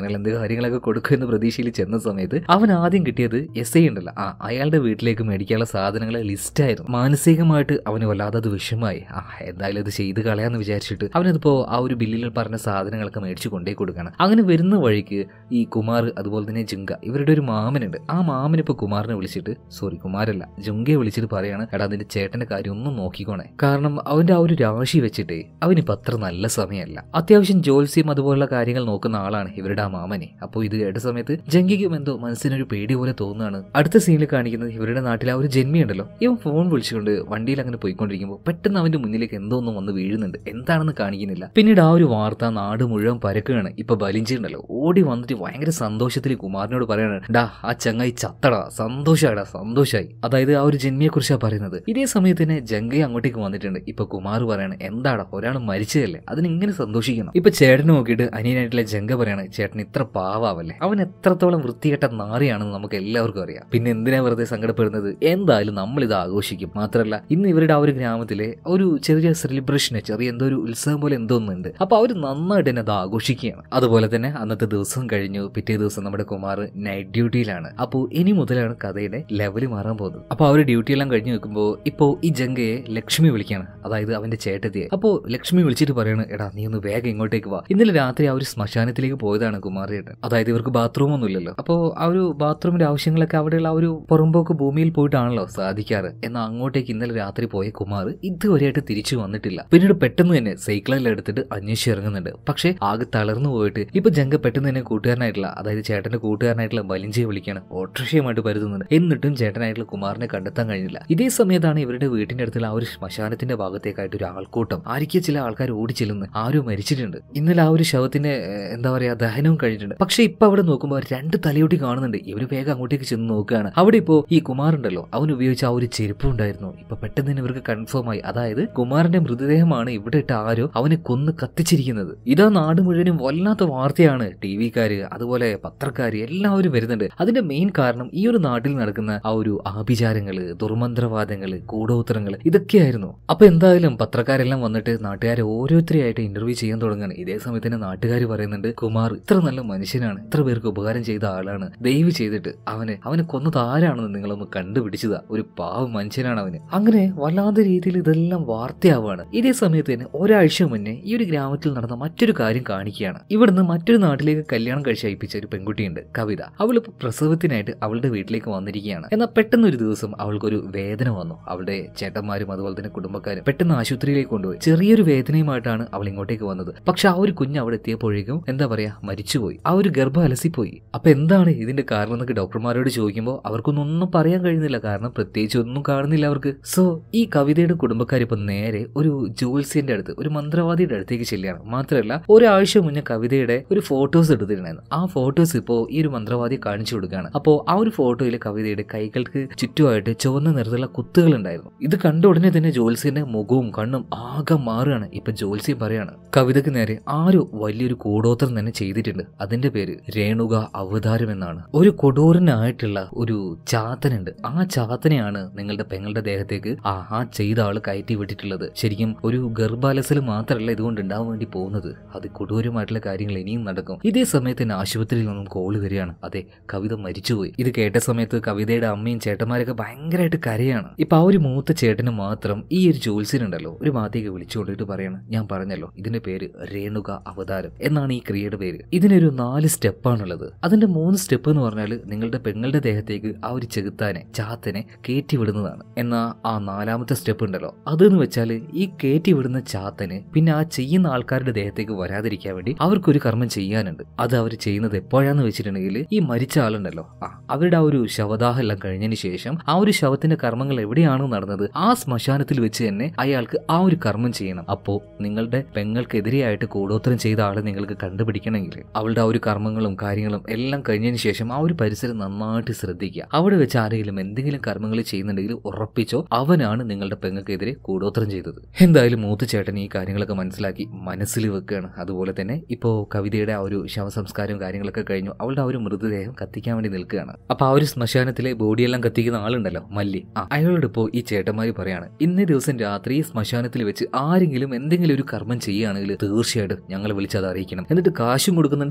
കാര്യങ്ങളൊക്കെ കൊടുക്കുമെന്ന് പ്രതീക്ഷയിൽ ചെന്ന സമയത്ത് അവൻ ആദ്യം കിട്ടിയത് എസ് ഐ ഉണ്ടല്ലോ ആ അയാളുടെ വീട്ടിലേക്ക് മേടിക്കാനുള്ള സാധനങ്ങളെ ലിസ്റ്റ് ആയിരുന്നു. മാനസികമായിട്ട് അവന് വല്ലാതെ അത് വിഷമായി. ആ എന്തായാലും ഇത് ചെയ്ത് കളയാന്ന് വിചാരിച്ചിട്ട് അവനതിപ്പോ ആ ഒരു ബില്ലിൽ പറഞ്ഞ സാധനങ്ങളൊക്കെ മേടിച്ച് കൊണ്ടേ കൊടുക്കണം. അങ്ങനെ വരുന്ന വഴിക്ക് ഈ കുമാർ അതുപോലെ തന്നെ ജുങ്ക ഇവരുടെ ഒരു മാമനുണ്ട്. ആ മാമനിപ്പോ കുമാറിനെ വിളിച്ചിട്ട് സോറി കുമാരല്ല ജുങ്കയെ വിളിച്ചിട്ട് പറയാണ്, എടാ അതിന്റെ ചേട്ടന്റെ കാര്യം ഒന്നും നോക്കിക്കോണേ, കാരണം അവന്റെ ആ ഒരു രാശി വെച്ചിട്ട് അവനിപ്പോ അത്ര നല്ല സമയമല്ല. അത്യാവശ്യം ജോത്സ്യം അതുപോലുള്ള കാര്യങ്ങൾ നോക്കുന്ന ആളാണ് ഇവരുടെ ആ മാമനെ. അപ്പോൾ ഇത് കേട്ട സമയത്ത് ജംഗിക്കും എന്തോ മനസ്സിനൊരു പേടി പോലെ തോന്നുകയാണ്. അടുത്ത സീനിൽ കാണിക്കുന്നത് ഇവരുടെ നാട്ടിൽ ആ ഒരു ജന്മി ഉണ്ടല്ലോ, ഇവൻ ഫോൺ വിളിച്ചുകൊണ്ട് വണ്ടിയിൽ അങ്ങനെ പോയിക്കൊണ്ടിരിക്കുമ്പോൾ പെട്ടെന്ന് അവന്റെ മുന്നിലേക്ക് എന്തോ ഒന്നും വന്ന് വീഴുന്നുണ്ട്. എന്താണെന്ന് കാണിക്കുന്നില്ല. പിന്നീട് ആ ഒരു വാർത്ത നാട് മുഴുവൻ പരക്കുകയാണ്. ഇപ്പൊ ബലിഞ്ചിണ്ടല്ലോ ഓടി വന്നിട്ട് ഭയങ്കര സന്തോഷത്തിൽ കുമാറിനോട് പറയാണ്, ഡാ ആ ചങ്ങായി ചത്തടാ, സന്തോഷാടാ സന്തോഷായി. അതായത് ആ ഒരു ജന്മിയെ കുറിച്ചാണ് പറയുന്നത്. ഇതേ സമയത്ത് തന്നെ ജംഗയെ അങ്ങോട്ടേക്ക് വന്നിട്ടുണ്ട്. ഇപ്പൊ കുമാർ പറയാണ്, എന്താടാ ഒരാൾ മരിച്ചതല്ലേ, അതിന് ഇങ്ങനെ സന്തോഷിക്കണം. ഇപ്പൊ ചേട്ടനെ നോക്കിയിട്ട് അനിയനായിട്ടുള്ള ജംഗ പറയാണ്, ചേട്ടൻ ഇത്ര പാവാവല്ലേ, അവൻ എത്രത്തോളം വൃത്തികെട്ട നാറിയാണെന്ന് നമുക്ക് എല്ലാവർക്കും അറിയാം, പിന്നെ എന്തിനാ വെറുതെ സങ്കടപ്പെടുന്നത്, എന്തായാലും നമ്മൾ ഇത് ആഘോഷിക്കും. മാത്രമല്ല ഇന്ന് ഇവരുടെ ആ ഒരു ഗ്രാമത്തിലെ ഒരു ചെറിയ സെലിബ്രേഷന് ചെറിയ എന്തോ ഒരു ഉത്സവം പോലെ എന്തോ ഒന്നുണ്ട്. അപ്പൊ അവർ നന്നായിട്ട് തന്നെ അത് ആഘോഷിക്കുകയാണ്. അതുപോലെ തന്നെ അന്നത്തെ ദിവസം കഴിഞ്ഞു. പിറ്റേ ദിവസം നമ്മുടെ കുമാർ നൈറ്റ് ഡ്യൂട്ടിയിലാണ്. അപ്പോൾ ഇനി മുതലാണ് കഥയുടെ ലെവല് മാറാൻ പോകുന്നത്. അപ്പൊ ആ ഒരു ഡ്യൂട്ടിയെല്ലാം കഴിഞ്ഞ് നിൽക്കുമ്പോൾ ഇപ്പോ ഈ ജംഗയെ ലക്ഷ്മി വിളിക്കുകയാണ്, അതായത് അവന്റെ ചേട്ടത്തിയെ. അപ്പോൾ ലക്ഷ്മി വിളിച്ചിട്ട് പറയാണ്, എടാ നീ ഒന്ന് വേഗം ഇങ്ങോട്ടേക്ക് വാ, ഇന്നലെ രാത്രി ആ ഒരു ശ്മശാനത്തിലേക്ക് പോയതാണ് കുമാരേട്ടൻ. അതായത് ഇവർക്ക് ബാത്റൂം ഒന്നും ഇല്ലല്ലോ. അപ്പോൾ ആ ഒരു ബാത്റൂമിന്റെ ആവശ്യങ്ങളൊക്കെ അവിടെയുള്ള ആ ഒരു പുറമ്പോക്ക് ഭൂമിയിൽ പോയിട്ടാണല്ലോ സാധിക്കാറ്. എന്നാൽ അങ്ങോട്ടേക്ക് ഇന്നലെ രാത്രി പോയ കുമാർ ഇതുവരെയായിട്ട് തിരിച്ചു വന്നിട്ടില്ല. പിന്നീട് പെട്ടെന്ന് തന്നെ സൈക്കിളെല്ലാം എടുത്തിട്ട് അന്വേഷിച്ച് ഇറങ്ങുന്നുണ്ട്. പക്ഷേ ആകെ തളർന്നു പോയിട്ട് ഇപ്പൊ ജംഗ പെട്ടെന്ന് തന്നെ കൂട്ടുകാരനായിട്ടുള്ള അതായത് ചേട്ടന്റെ കൂട്ടുകാരനായിട്ടുള്ള ബലിഞ്ചയെ വിളിക്കാണ്. ഓട്ടോറിക്ഷയുമായിട്ട് പരുതുന്നുണ്ട്. എന്നിട്ടും ചേട്ടനായിട്ടുള്ള കുമാറിനെ കണ്ടെത്താൻ കഴിഞ്ഞില്ല. ഇതേ സമയത്താണ് ഇവരുടെ വീട്ടിന്റെ അടുത്തുള്ള ആ ഒരു ശ്മശാനത്തിന്റെ ഭാഗത്തേക്കായിട്ട് ഒരു ആൾക്കൂട്ടം. ആയിരിക്കും ചില ആൾക്കാർ ഓടിച്ചെല്ലുന്നു. ആരും മരിച്ചിട്ടുണ്ട്. ഇന്നലെ ആ ഒരു ശവത്തിന്റെ എന്താ പറയാ ദഹനവും കഴിഞ്ഞിട്ടുണ്ട്. പക്ഷെ ഇപ്പൊ അവിടെ നോക്കുമ്പോൾ രണ്ട് തലയോട്ടി കാണുന്നുണ്ട്. ഇവര് വേഗം അങ്ങോട്ടേക്ക് ചെന്ന് നോക്കുകയാണ്. അവിടെ ഇപ്പോ ഈ കുമാറുണ്ടല്ലോ അവൻ ഉപയോഗിച്ച ആ ഒരു ചെരുപ്പ് ഉണ്ടായിരുന്നു. ഇപ്പൊ പെട്ടെന്ന് തന്നെ ഇവർക്ക് കൺഫേം ആയി, അതായത് കുമാറിന്റെ മൃതദേഹമാണ് ഇവിടെ ഇട്ട് ആരോ അവനെ കൊന്ന് കത്തിച്ചിരിക്കുന്നത്. ഇതാ നാട് മുഴുവനും വല്ലാത്ത വാർത്തയാണ്. ടി വിക്കാര് അതുപോലെ പത്രക്കാര് എല്ലാവരും വരുന്നുണ്ട്. അതിന്റെ മെയിൻ കാരണം ഈ ഒരു നാട്ടിൽ നടക്കുന്ന ആ ഒരു ആഭിചാരങ്ങള്, ദുർമന്ത്രവാദങ്ങള്, കൂടോത്രങ്ങള് ഇതൊക്കെയായിരുന്നു. അപ്പൊ എന്തായാലും പത്രക്കാരെല്ലാം വന്നിട്ട് നാട്ടുകാരെ ഓരോരുത്തരെയായിട്ട് ഇന്റർവ്യൂ ചെയ്യാൻ തുടങ്ങുകയാണ്. ഇതേ സമയത്ത് തന്നെ നാട്ടുകാർ പറയുന്നുണ്ട്, കുമാർ ഇത്ര നല്ല മനുഷ്യനാണ്, ഇത്ര പേർക്ക് ഉപകാരം ചെയ്ത ആളാണ്, ദയവ് ചെയ്തിട്ട് അവനെ അവനെ കൊന്നത് ആരാണെന്ന് നിങ്ങളൊന്ന് കണ്ടുപിടിച്ചതാ, ഒരു പാവ മനുഷ്യനാണ് അവന്. അങ്ങനെ വല്ലാത്ത രീതിയിൽ ഇതെല്ലാം വാർത്തയാവുകയാണ്. ഇതേ സമയത്ത് തന്നെ ഒരാഴ്ച മുന്നേ ഈ ഒരു ഗ്രാമത്തിൽ നടന്ന മറ്റൊരു കാര്യം കാണിക്കുകയാണ്. ഇവിടുന്ന് മറ്റൊരു നാട്ടിലേക്ക് കല്യാണം കഴിച്ച് അയപ്പിച്ച ഒരു പെൺകുട്ടിയുണ്ട്, കവിത. അവളിപ്പോ പ്രസവത്തിനായിട്ട് അവളുടെ വീട്ടിലേക്ക് വന്നിരിക്കുകയാണ്. എന്നാൽ പെട്ടെന്ന് ഒരു ദിവസം അവൾക്കൊരു വേദന വന്നു. അവളുടെ ചേട്ടന്മാരും അതുപോലെ തന്നെ കുടുംബക്കാരും പെട്ടെന്ന് ആശുപത്രിയിലേക്ക് കൊണ്ടുപോയി. ചെറിയൊരു വേദനയുമായിട്ടാണ് അവൾ ഇങ്ങോട്ടേക്ക് വന്നത്. പക്ഷെ ആ ഒരു കുഞ്ഞ് അവിടെ എത്തിയപ്പോഴേക്കും എന്താ പറയാ മരിച്ചുപോയി. ആ ഒരു ഗർഭം അലസിപ്പോയി. അപ്പൊ എന്താണ് ഇതിന്റെ കാരണം എന്നൊക്കെ ഡോക്ടർമാരോട് ചോദിക്കുമ്പോൾ അവർക്കൊന്നും ഒന്നും പറയാൻ കഴിയുന്നില്ല. കാരണം പ്രത്യേകിച്ച് ഒന്നും കാണുന്നില്ല അവർക്ക്. സോ ഈ കവിതയുടെ കുടുംബക്കാർ ഇപ്പൊ നേരെ ഒരു ജോത്സ്യന്റെ അടുത്ത്, ഒരു മന്ത്രവാദിയുടെ അടുത്തേക്ക് ചെല്ലുകയാണ്. മാത്രമല്ല ഒരാഴ്ച മുന്നേ കവിതയുടെ ഒരു ഫോട്ടോസ് എടുത്തിട്ടുണ്ടായിരുന്നു. ആ ഫോട്ടോസ് ഇപ്പോ ഈ ഒരു മന്ത്രവാദി കാണിച്ചു കൊടുക്കുകയാണ്. അപ്പോ ആ ഒരു ഫോട്ടോയിൽ കവിതയുടെ കൈകൾക്ക് ചുറ്റുമായിട്ട് ചുവന്ന നിറത്തിലുള്ള കുത്തുകൾ ഉണ്ടായിരുന്നു. ഇത് കണ്ട ഉടനെ തന്നെ ജോത്സ്യന്റെ മുഖവും കണ്ണും ആകെ മാറുകയാണ്. ഇപ്പൊ ജോത്സ്യം പറയാണ്, കവിതയ്ക്ക് നേരെ ആരോ വലിയൊരു കൂടോത്രം തന്നെ ചെയ്തിട്ടുണ്ട്. അതിന്റെ പേര് രേണുക അവതാരം എന്നാണ്. ഒരു കൊടൂരനായിട്ടുള്ള ഒരു ചാത്തനുണ്ട്. ആ ചാത്തനെയാണ് നിങ്ങളുടെ പെങ്ങളുടെ ദേഹത്തേക്ക് ആ ആ ചെയ്ത ആള് കയറ്റി വിട്ടിട്ടുള്ളത്. ശരിക്കും ഒരു ഗർഭാലസൽ മാത്രമല്ല ഇതുകൊണ്ട് ഉണ്ടാവാൻ വേണ്ടി പോകുന്നത്, അത് കൊടൂരമായിട്ടുള്ള കാര്യങ്ങൾ ഇനിയും നടക്കും. ഇതേ സമയത്ത് തന്നെ ആശുപത്രിയിൽ നിന്നും കോള് വരികയാണ്. അതെ, കവിത മരിച്ചുപോയി. ഇത് കേട്ട സമയത്ത് കവിതയുടെ അമ്മയും ചേട്ടന്മാരൊക്കെ ഭയങ്കരമായിട്ട് കരയാണ്. ഇപ്പൊ ആ ഒരു മൂത്ത ചേട്ടന് മാത്രം ഈ ഒരു ജോത്സ്യനുണ്ടല്ലോ ഒരു ഭാഗത്തേക്ക് വിളിച്ചുകൊണ്ടിട്ട് പറയാണ്, ഞാൻ പറഞ്ഞല്ലോ ഇതിന്റെ പേര് രേണുക അവതാരം എന്നാണ് ഈ ക്രിയയുടെ പേര്. ഇതിനൊരു നാല് സ്റ്റെപ്പാണുള്ളത്. അതിന്റെ മൂന്ന് സ്റ്റെപ്പ് എന്ന് പറഞ്ഞാൽ നിങ്ങളുടെ പെങ്ങളുടെ ദേഹത്തേക്ക് ആ ഒരു ചെകുത്താനെ ചാത്തനെ കയറ്റി വിടുന്നതാണ്. എന്നാ ആ നാലാമത്തെ സ്റ്റെപ്പ് ഉണ്ടല്ലോ അതെന്ന് വെച്ചാൽ ഈ കയറ്റി വിടുന്ന ചാത്തന് പിന്നെ ആ ചെയ്യുന്ന ആൾക്കാരുടെ ദേഹത്തേക്ക് വരാതിരിക്കാൻ വേണ്ടി അവർക്കൊരു കർമ്മം ചെയ്യാനുണ്ട്. അത് അവർ ചെയ്യുന്നത് എപ്പോഴാന്ന് വെച്ചിട്ടുണ്ടെങ്കിൽ ഈ മരിച്ച ആളുണ്ടല്ലോ ആ അവരുടെ ആ ഒരു ശവദാഹം എല്ലാം കഴിഞ്ഞതിന് ശേഷം ആ ഒരു ശവത്തിന്റെ കർമ്മങ്ങൾ എവിടെയാണോ നടന്നത് ആ ശ്മശാനത്തിൽ വെച്ച് തന്നെ അയാൾക്ക് ആ ഒരു കർമ്മം ചെയ്യണം. അപ്പോ നിങ്ങളുടെ പെങ്ങൾക്കെതിരെയായിട്ട് കൂടോത്രം ചെയ്ത ആളെ നിങ്ങൾക്ക് കണ്ടുപിടിക്കണമെങ്കിൽ അവളുടെ ആ ഒരു കർമ്മങ്ങളും കാര്യങ്ങളും എല്ലാം കഴിഞ്ഞതിന് ശേഷം ആ ഒരു പരിസരം നന്നായിട്ട് ശ്രദ്ധിക്കുക. അവിടെ വെച്ച് ആരെങ്കിലും എന്തെങ്കിലും കർമ്മങ്ങൾ ചെയ്യുന്നുണ്ടെങ്കിൽ ഉറപ്പിച്ചോ അവനാണ് നിങ്ങളുടെ പെങ്ങൾക്കെതിരെ കൂടോത്രം ചെയ്തത്. എന്തായാലും മൂത്ത ചേട്ടൻ ഈ കാര്യങ്ങളൊക്കെ മനസ്സിലാക്കി മനസ്സിൽ വെക്കുകയാണ്. അതുപോലെ തന്നെ ഇപ്പോ കവിതയുടെ ആ ഒരു ശവസംസ്കാരവും കാര്യങ്ങളൊക്കെ കഴിഞ്ഞു. അവളുടെ ആ ഒരു മൃതദേഹം കത്തിക്കാൻ വേണ്ടി നിൽക്കുകയാണ്. അപ്പൊ ആ ഒരു ശ്മശാനത്തിലെ ബോഡിയെല്ലാം കത്തിക്കുന്ന ആളുണ്ടല്ലോ മല്ലി, ആ അയാളോട് ഇപ്പോ ഈ ചേട്ടന്മാര് പറയാണ്, ഇന്നേ ദിവസം രാത്രി ശ്മശാനത്തിൽ വെച്ച് ആരെങ്കിലും എന്തെങ്കിലും ഒരു കർമ്മം ചെയ്യുകയാണെങ്കിൽ തീർച്ചയായിട്ടും ഞങ്ങളെ വിളിച്ചത് അറിയിക്കണം. എന്നിട്ട് കാശും കൊടുക്കുന്നുണ്ട്, ഭീഷണി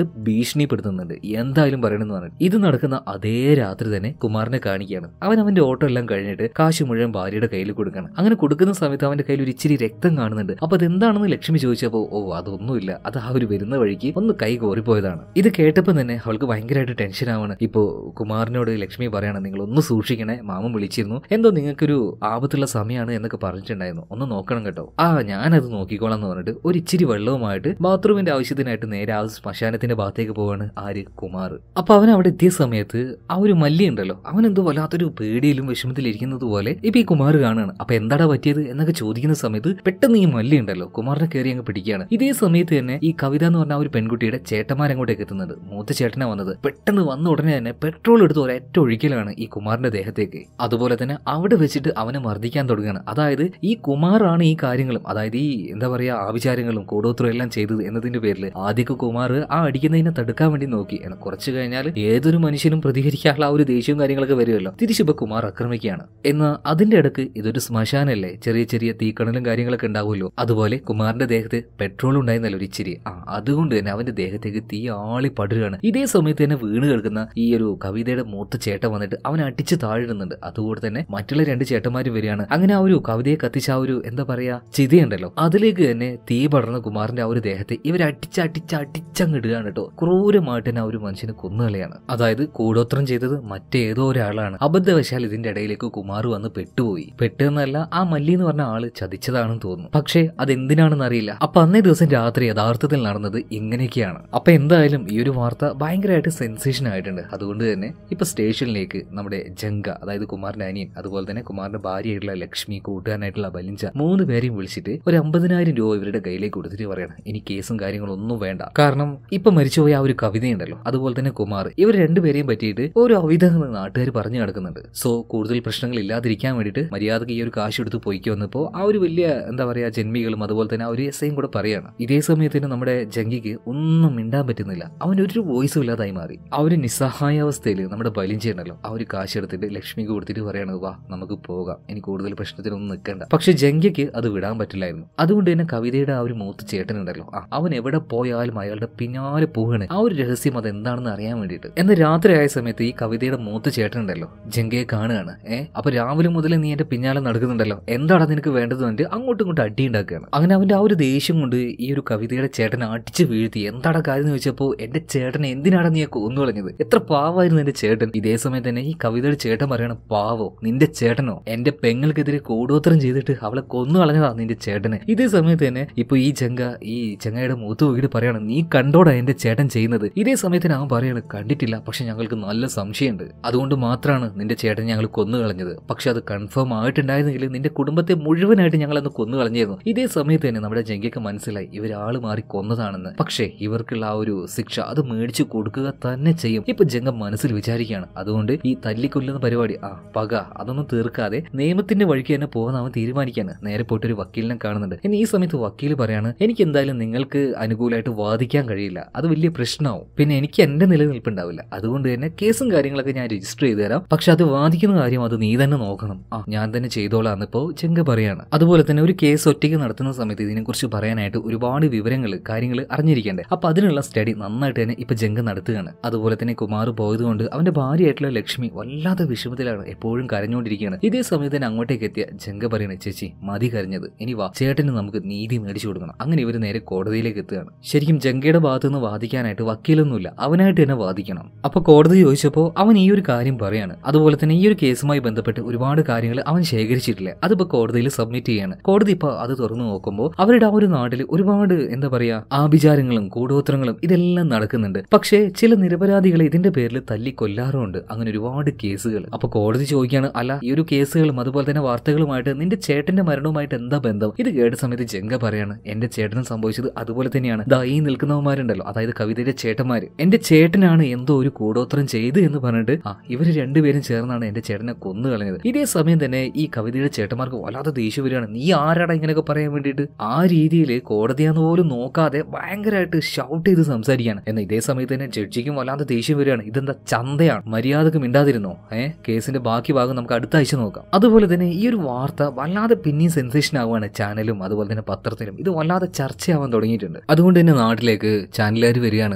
ഭീഷണിപ്പെടുത്തുന്നുണ്ട്, എന്തായാലും പറയണമെന്ന് പറഞ്ഞു. ഇത് നടക്കുന്ന അതേ രാത്രി തന്നെ കുമാറിനെ കാണിക്കുകയാണ്. അവൻ അവന്റെ ഓട്ടം എല്ലാം കഴിഞ്ഞിട്ട് കാശ് മുഴുവൻ ഭാര്യയുടെ കയ്യിൽ കൊടുക്കണം. അങ്ങനെ കൊടുക്കുന്ന സമയത്ത് അവന്റെ കയ്യിൽ ഒരു ഇച്ചിരി രക്തം കാണുന്നുണ്ട്. അപ്പൊ അതെന്താണെന്ന് ലക്ഷ്മി ചോദിച്ചപ്പോ ഓ അതൊന്നുമില്ല, അത് ആ ഒരു വരുന്ന വഴിക്ക് ഒന്ന് കൈ കോറിപ്പോയതാണ്. ഇത് കേട്ടപ്പോൾ തന്നെ അവൾക്ക് ഭയങ്കരമായിട്ട് ടെൻഷൻ ആവാണ്. ഇപ്പോ കുമാറിനോട് ലക്ഷ്മി പറയണം, നിങ്ങൾ ഒന്ന് സൂക്ഷിക്കണേ, മാമൻ വിളിച്ചിരുന്നു, എന്തോ നിങ്ങൾക്കൊരു ആപത്തുള്ള സമയമാണ് എന്നൊക്കെ പറഞ്ഞിട്ടുണ്ടായിരുന്നു, ഒന്ന് നോക്കണം കേട്ടോ. ആ ഞാനത് നോക്കിക്കോളാം എന്ന് പറഞ്ഞിട്ട് ഒരു ഇച്ചിരി വെള്ളവുമായിട്ട് ബാത്റൂമിന്റെ ആവശ്യത്തിനായിട്ട് നേരെ ആ ശ്മശാനത്തിന്റെ ഭാഗത്തേക്ക് പോവാണ് ആര്, കുമാർ. അപ്പൊ അവൻ അവിടെ എത്തിയ സമയത്ത് ആ ഒരു മല്ലി ഉണ്ടല്ലോ, അവൻ എന്തോ വല്ലാത്തൊരു പേടിയിലും വിഷമത്തിലിരിക്കുന്നത് പോലെ ഇപ്പൊ ഈ കുമാർ കാണുകയാണ്. അപ്പൊ എന്താടാ പറ്റിയത് എന്നൊക്കെ ചോദിക്കുന്ന സമയത്ത് പെട്ടെന്ന് ഈ മല്ലി ഉണ്ടല്ലോ കുമാറിനെ കയറി അങ്ങ് പിടിക്കുകയാണ്. ഇതേ സമയത്ത് തന്നെ ഈ കവിത എന്ന് പറഞ്ഞ ഒരു പെൺകുട്ടിയുടെ ചേട്ടന്മാരങ്ങോട്ടേക്ക് എത്തുന്നുണ്ട്. മൂത്ത ചേട്ടനാ വന്നത്. പെട്ടെന്ന് വന്ന ഉടനെ തന്നെ പെട്രോൾ എടുത്ത് ഒരൊറ്റ ഒഴിക്കലാണ് ഈ കുമാറിന്റെ ദേഹത്തേക്ക്. അതുപോലെ തന്നെ അവിടെ വെച്ചിട്ട് അവനെ മർദ്ദിക്കാൻ തുടങ്ങുകയാണ്. അതായത് ഈ കുമാറാണ് ഈ കാര്യങ്ങളും, അതായത് ഈ എന്താ പറയാ ആഭിചാരങ്ങളും കൂടോത്രവും എല്ലാം ചെയ്തത് എന്നതിന്റെ പേരിൽ ആദ്യമൊക്കെ കുമാർ ആ അടിക്കുന്നതിനെ തടുക്കാൻ വേണ്ടി നോക്കി. എന്നാൽ കുറച്ചു കഴിഞ്ഞാൽ ഏതൊരു മനുഷ്യനും പ്രതികരിക്കാനുള്ള ആ ഒരു ദേഷ്യവും കാര്യങ്ങളൊക്കെ വരുമല്ലോ, തിരിച്ചിപ്പോ കുമാർ ആക്രമിക്കുകയാണ്. എന്നാൽ അതിന്റെ ഇടക്ക് ഇതൊരു ശ്മശാനല്ലേ, ചെറിയ ചെറിയ തീക്കണലും കാര്യങ്ങളൊക്കെ ഉണ്ടാവുമല്ലോ. അതുപോലെ കുമാറിന്റെ ദേഹത്ത് പെട്രോൾ ഉണ്ടായിരുന്നല്ലോ ഒരു ഇച്ചിരി, ആ അതുകൊണ്ട് തന്നെ അവന്റെ ദേഹത്തേക്ക് തീ ആളി പടരുകയാണ്. ഇതേ സമയത്ത് തന്നെ വീണ് കിടക്കുന്ന ഈ ഒരു കവിതയുടെ മൂത്ത ചേട്ടൻ വന്നിട്ട് അവൻ അടിച്ച് താഴിടുന്നുണ്ട്. അതുകൊണ്ട് തന്നെ മറ്റുള്ള രണ്ട് ചേട്ടന്മാരും വരികയാണ്. അങ്ങനെ ആ ഒരു കവിതയെ കത്തിച്ച ആ ഒരു എന്താ പറയാ ചിതയുണ്ടല്ലോ, അതിലേക്ക് തന്നെ തീ പടർന്ന കുമാറിന്റെ ആ ഒരു ദേഹത്തെ ഇവർ അടിച്ചടിച്ച് അടിച്ചങ്ങിടുകയാണ് കേട്ടോ. ക്രൂരമായിട്ട് തന്നെ ആ ഒരു മനുഷ്യനെ കൊന്നുകളയാണ്. അതായത് കൂടോത്രം ചെയ്തത് മറ്റേതോ ഒരാളാണ്. അബദ്ധവശാൽ ഇതിന്റെ ഇടയിലേക്ക് കുമാർ വന്ന് പെട്ടുപോയി. പെട്ടെന്നല്ല, ആ മല്ലി എന്ന് പറഞ്ഞ ആള് ചതിച്ചതാണെന്ന് തോന്നുന്നു. പക്ഷെ അതെന്തിനാണെന്ന് അറിയില്ല. അപ്പൊ അന്നേ ദിവസം രാത്രി യഥാർത്ഥത്തിൽ നടന്നത് ഇങ്ങനെയൊക്കെയാണ്. അപ്പൊ എന്തായാലും ഈ ഒരു വാർത്ത ഭയങ്കരമായിട്ട് സെൻസേഷൻ ആയിട്ടുണ്ട്. അതുകൊണ്ട് തന്നെ ഇപ്പൊ സ്റ്റേഷനിലേക്ക് നമ്മുടെ ജംഗ, അതായത് കുമാറിന്റെ അനിയൻ, അതുപോലെ തന്നെ കുമാറിന്റെ ഭാര്യയായിട്ടുള്ള ലക്ഷ്മി, കൂട്ടുകാരനായിട്ടുള്ള ബലിഞ്ച, മൂന്ന് പേരെയും വിളിച്ചിട്ട് ഒരു അമ്പതിനായിരം രൂപ ഇവരുടെ കയ്യിലേക്ക് കൊടുത്തിട്ട് പറയണം, ഇനി കേസും കാര്യങ്ങളും ഒന്നും വേണ്ട. കാരണം ഇപ്പൊ മരിച്ചുപോയ ആ ഒരു കവിതയുണ്ടല്ലോ, അതുപോലെ തന്നെ കുമാർ, ഇവർ രണ്ടുപേരെയും പറ്റിയിട്ട് ഒരു അവിധം നാട്ടുകാർ പറഞ്ഞു നടക്കുന്നുണ്ട്. സോ കൂടുതൽ പ്രശ്നങ്ങൾ ഇല്ലാതിരിക്കാൻ വേണ്ടിയിട്ട് മര്യാദക്ക് ഈ ഒരു കാശ് എടുത്ത് പൊയ്ക്ക് വന്നപ്പോ ആ ഒരു വലിയ എന്താ പറയാ ജന്മികളും അതുപോലെ തന്നെ ആ ഒരു എസ്ഐയും കൂടെ പറയാണ്. ഇതേ സമയത്തിന് നമ്മുടെ ജംഗിക്ക് ഒന്നും മിണ്ടാൻ പറ്റുന്നില്ല. അവൻ ഒരു വോയിസും ഇല്ലാതായി മാറി. ആ ഒരു നിസ്സഹായാവസ്ഥയിൽ നമ്മുടെ ബലിഞ്ചയുണ്ടല്ലോ ആ ഒരു കാശ് എടുത്തിട്ട് ലക്ഷ്മിക്ക് കൊടുത്തിട്ട് പറയണത്, വാ നമുക്ക് പോകാം, ഇനി കൂടുതൽ പ്രശ്നത്തിനൊന്നും നിൽക്കണ്ട. പക്ഷെ ജംഗിക്ക് അത് വിടാൻ പറ്റില്ലായിരുന്നു. അതുകൊണ്ട് തന്നെ കവിതയുടെ ആ ഒരു മൂത്ത ചേട്ടനുണ്ടല്ലോ, ആ അവൻ എവിടെ പോയാലും അയാളുടെ പിന്നാലെ പോവുകയാണ് ആ ഒരു രഹസ്യം അത് എന്താണെന്ന് അറിയാൻ വേണ്ടിയിട്ട്. എന്നാൽ രാത്രി ആയ സമയത്ത് ഈ കവിതയുടെ മൂത്ത ചേട്ടനുണ്ടല്ലോ ജംഗയെ കാണുകയാണ്. ഏഹ് അപ്പൊ രാവിലെ മുതൽ നീ എന്റെ പിന്നാലെ നടക്കുന്നുണ്ടല്ലോ, എന്താണ് നിനക്ക് വേണ്ടത് എന്നിട്ട് അങ്ങോട്ടും ഇങ്ങോട്ടും അടി ഉണ്ടാക്കുകയാണ്. അങ്ങനെ അവന്റെ ആ ഒരു ദേഷ്യം കൊണ്ട് ഈ ഒരു കവിതയുടെ ചേട്ടനെ അടിച്ച് വീഴ്ത്തി. എന്താണ് കാര്യം എന്ന് ചോദിച്ചപ്പോ, എന്റെ ചേട്ടനെ എന്തിനാണ് നീ കൊന്നു കളഞ്ഞത്, എത്ര പാവായിരുന്നു എന്റെ ചേട്ടൻ. ഇതേ സമയത്ത് തന്നെ ഈ കവിതയുടെ ചേട്ടൻ പറയണം, പാവോ നിന്റെ ചേട്ടനോ, എന്റെ പെങ്ങൾക്കെതിരെ കൂടോത്രം ചെയ്തിട്ട് അവളെ കൊന്നു കളഞ്ഞതാ നിന്റെ ചേട്ടനെ. ഇതേ സമയത്ത് തന്നെ ഇപ്പൊ ഈ ചെങ്ക ഈ ചെങ്ങയുടെ മൂത്ത് നോക്കിയിട്ട് പറയണം, നീ കണ്ടോടാ എന്റെ ചേട്ടൻ ചെയ്യുന്നത്. ഇതേ സമയത്ത് അവൻ പറയാണ്, കണ്ടിട്ടില്ല, പക്ഷെ ഞങ്ങൾക്ക് നല്ല സംശയമുണ്ട്, അതുകൊണ്ട് മാത്രമാണ് നിന്റെ ചേട്ടൻ ഞങ്ങൾ കൊന്നു കളഞ്ഞത്. പക്ഷെ അത് കൺഫേം ആയിട്ടുണ്ടായിരുന്നെങ്കിൽ നിന്റെ കുടുംബത്തെ മുഴുവനായിട്ട് ഞങ്ങൾ അന്ന് കൊന്നു കളഞ്ഞായിരുന്നു. ഇതേ സമയത്ത് തന്നെ നമ്മുടെ ജംഗയ്ക്ക് മനസ്സിലായി ഇവരാള് മാറി കൊന്നതാണെന്ന്. പക്ഷേ ഇവർക്കുള്ള ആ ഒരു ശിക്ഷ അത് മേടിച്ചു കൊടുക്കുക തന്നെ ചെയ്യും. ഇപ്പൊ ജംഗ മനസ്സിൽ വിചാരിക്കുകയാണ്. അതുകൊണ്ട് ഈ തല്ലിക്കൊല്ലുന്ന പരിപാടി ആ പക അതൊന്നും തീർക്കാതെ നിയമത്തിന്റെ വഴിക്ക് തന്നെ പോകാൻ അവൻ തീരുമാനിക്കാണ്. നേരെ പോയിട്ട് ഒരു വക്കീലിനെ കാണുന്നുണ്ട്. ഇനി ഈ സമയത്ത് വക്കീൽ പറയാണ്, എനിക്ക് എന്തായാലും നിങ്ങൾക്ക് അനുകൂലമായിട്ട് വാദിക്കാൻ കഴിയില്ല, അത് വലിയ പ്രശ്നമാവും, പിന്നെ എനിക്ക് എന്റെ നിലനിൽപ്പുണ്ടാവില്ല, അതുകൊണ്ട് തന്നെ കേസും കാര്യങ്ങളൊക്കെ ഞാൻ രജിസ്റ്റർ ചെയ്ത് തരാം, പക്ഷെ അത് വാദിക്കുന്ന കാര്യം അത് നീ തന്നെ നോക്കണം, ആ ഞാൻ തന്നെ ചെയ്തോളാം ഇപ്പോ ചെങ്ക പറയാണ്. അതുപോലെ തന്നെ ഒരു കേസ് ഒറ്റയ്ക്ക് നടത്തുന്ന സമയത്ത് ഇതിനെക്കുറിച്ച് പറയാനായിട്ട് ഒരുപാട് വിവരങ്ങൾ കാര്യങ്ങൾ അറിഞ്ഞിരിക്കേണ്ടത്. അപ്പൊ അതിനുള്ള സ്റ്റഡി നന്നായിട്ട് തന്നെ ഇപ്പൊ ജംഗ നടത്തുകയാണ്. അതുപോലെ തന്നെ കുമാർ പോയതുകൊണ്ട് അവന്റെ ഭാര്യയായിട്ടുള്ള ലക്ഷ്മി വല്ലാത്ത വിഷമത്തിലാണ്, എപ്പോഴും കരഞ്ഞുകൊണ്ടിരിക്കുകയാണ്. ഇതേ സമയത്ത് തന്നെ അങ്ങോട്ടേക്ക് എത്തിയ ജംഗ പറയണ, ചേച്ചി മതി കരഞ്ഞത്, ഇനി വാ ചേട്ടന് നമുക്ക് നീതി മേടിച്ചു കൊടുക്കണം. അങ്ങനെ ഇവര് നേരെ കോടതിയിലേക്ക് എത്തുകയാണ്. ശരിക്കും ജംഗയുടെ ഭാഗത്തു നിന്ന് വാദിക്കാനായിട്ട് വക്കീലൊന്നുമില്ല, അവനായിട്ട് തന്നെ വാദിക്കണം. അപ്പൊ കോടതി ചോദിച്ചപ്പോ അവൻ ഈ ഒരു കാര്യം പറയാണ്. അതുപോലെ തന്നെ ഈ ഒരു കേസുമായി ബന്ധപ്പെട്ട് ഒരുപാട് കാര്യങ്ങൾ അവൻ ശേഖരിച്ചിട്ടില്ല, അതിപ്പോ കോടതിയിൽ സബ്മിറ്റ് ചെയ്യാണ്. കോടതി ഇപ്പൊ അത് തുറന്നു നോക്കുമ്പോൾ അവരുടെ ആ ഒരു നാട്ടിൽ ഒരുപാട് എന്താ പറയാ ആഭിചാരങ്ങളും കൂടോത്രങ്ങളും ഇതെല്ലാം നടക്കുന്നുണ്ട്. പക്ഷേ ചില നിരപരാധികളെ ഇതിന്റെ പേരിൽ തല്ലി കൊല്ലാറുമുണ്ട്. അങ്ങനെ ഒരുപാട് കേസുകൾ. അപ്പൊ കോടതി ചോദിക്കാണ്, അല്ല ഈ ഒരു കേസുകളും അതുപോലെ തന്നെ വാർത്തകളുമായിട്ട് നിന്റെ ചേട്ടന്റെ മരണവുമായിട്ട് എന്താ ബന്ധം? ഇത് കേട്ട സമയത്ത് ജംഗ പറയാണ്, എന്റെ ചേട്ടനും സംഭവിച്ചത് അതുപോലെ തന്നെയാണ്. ദാ ഈ നിൽക്കുന്നവന്മാരുണ്ടല്ലോ, അതായത് കവിതയുടെ ചേട്ടന്മാര്, എന്റെ ചേട്ടനാണ് എന്തോ ഒരു കൂടോത്രം ചെയ്ത് എന്ന് പറഞ്ഞിട്ട് ആ ഇവര് രണ്ടുപേരും ചേർന്നാണ് എന്റെ ചേട്ടനെ കൊന്നു കളഞ്ഞത്. ഇതേ സമയം തന്നെ ഈ കവിതയുടെ ചേട്ടന്മാർക്ക് വല്ലാതെ ദേഷ്യം വരികയാണ്, നീ ആരാടാ ഇങ്ങനെയൊക്കെ പറയാൻ വേണ്ടിയിട്ട്. ആ രീതിയിൽ കോടതിയാന്ന് പോലും നോക്കാതെ ഭയങ്കരമായിട്ട് ഷൗട്ട് ചെയ്ത് സംസാരിക്കുകയാണ്. എന്നാൽ ഇതേ സമയത്ത് തന്നെ ജഡ്ജിക്കും വല്ലാതെ ദേഷ്യം വരികയാണ്, ഇതെന്താ ചന്തയാണ്, മര്യാദക്ക് മിണ്ടാതിരുന്നോ, ഏഹ് കേസിന്റെ ബാക്കി ഭാഗം നമുക്ക് അടുത്ത ആഴ്ച നോക്കാം. അതുപോലെ തന്നെ ഈ ഒരു വാർത്ത വല്ലാതെ പിന്നെയും സെൻസേഷൻ ആവുകയാണ് ചാനലും അതുപോലെ തന്നെ പത്രത്തിലും. ഇത് വല്ലാതെ ചർച്ചയാവാൻ തുടങ്ങിയിട്ടുണ്ട്. അതുകൊണ്ട് തന്നെ നാട്ടിലേക്ക് ചാനലുകാർ വരികയാണ്,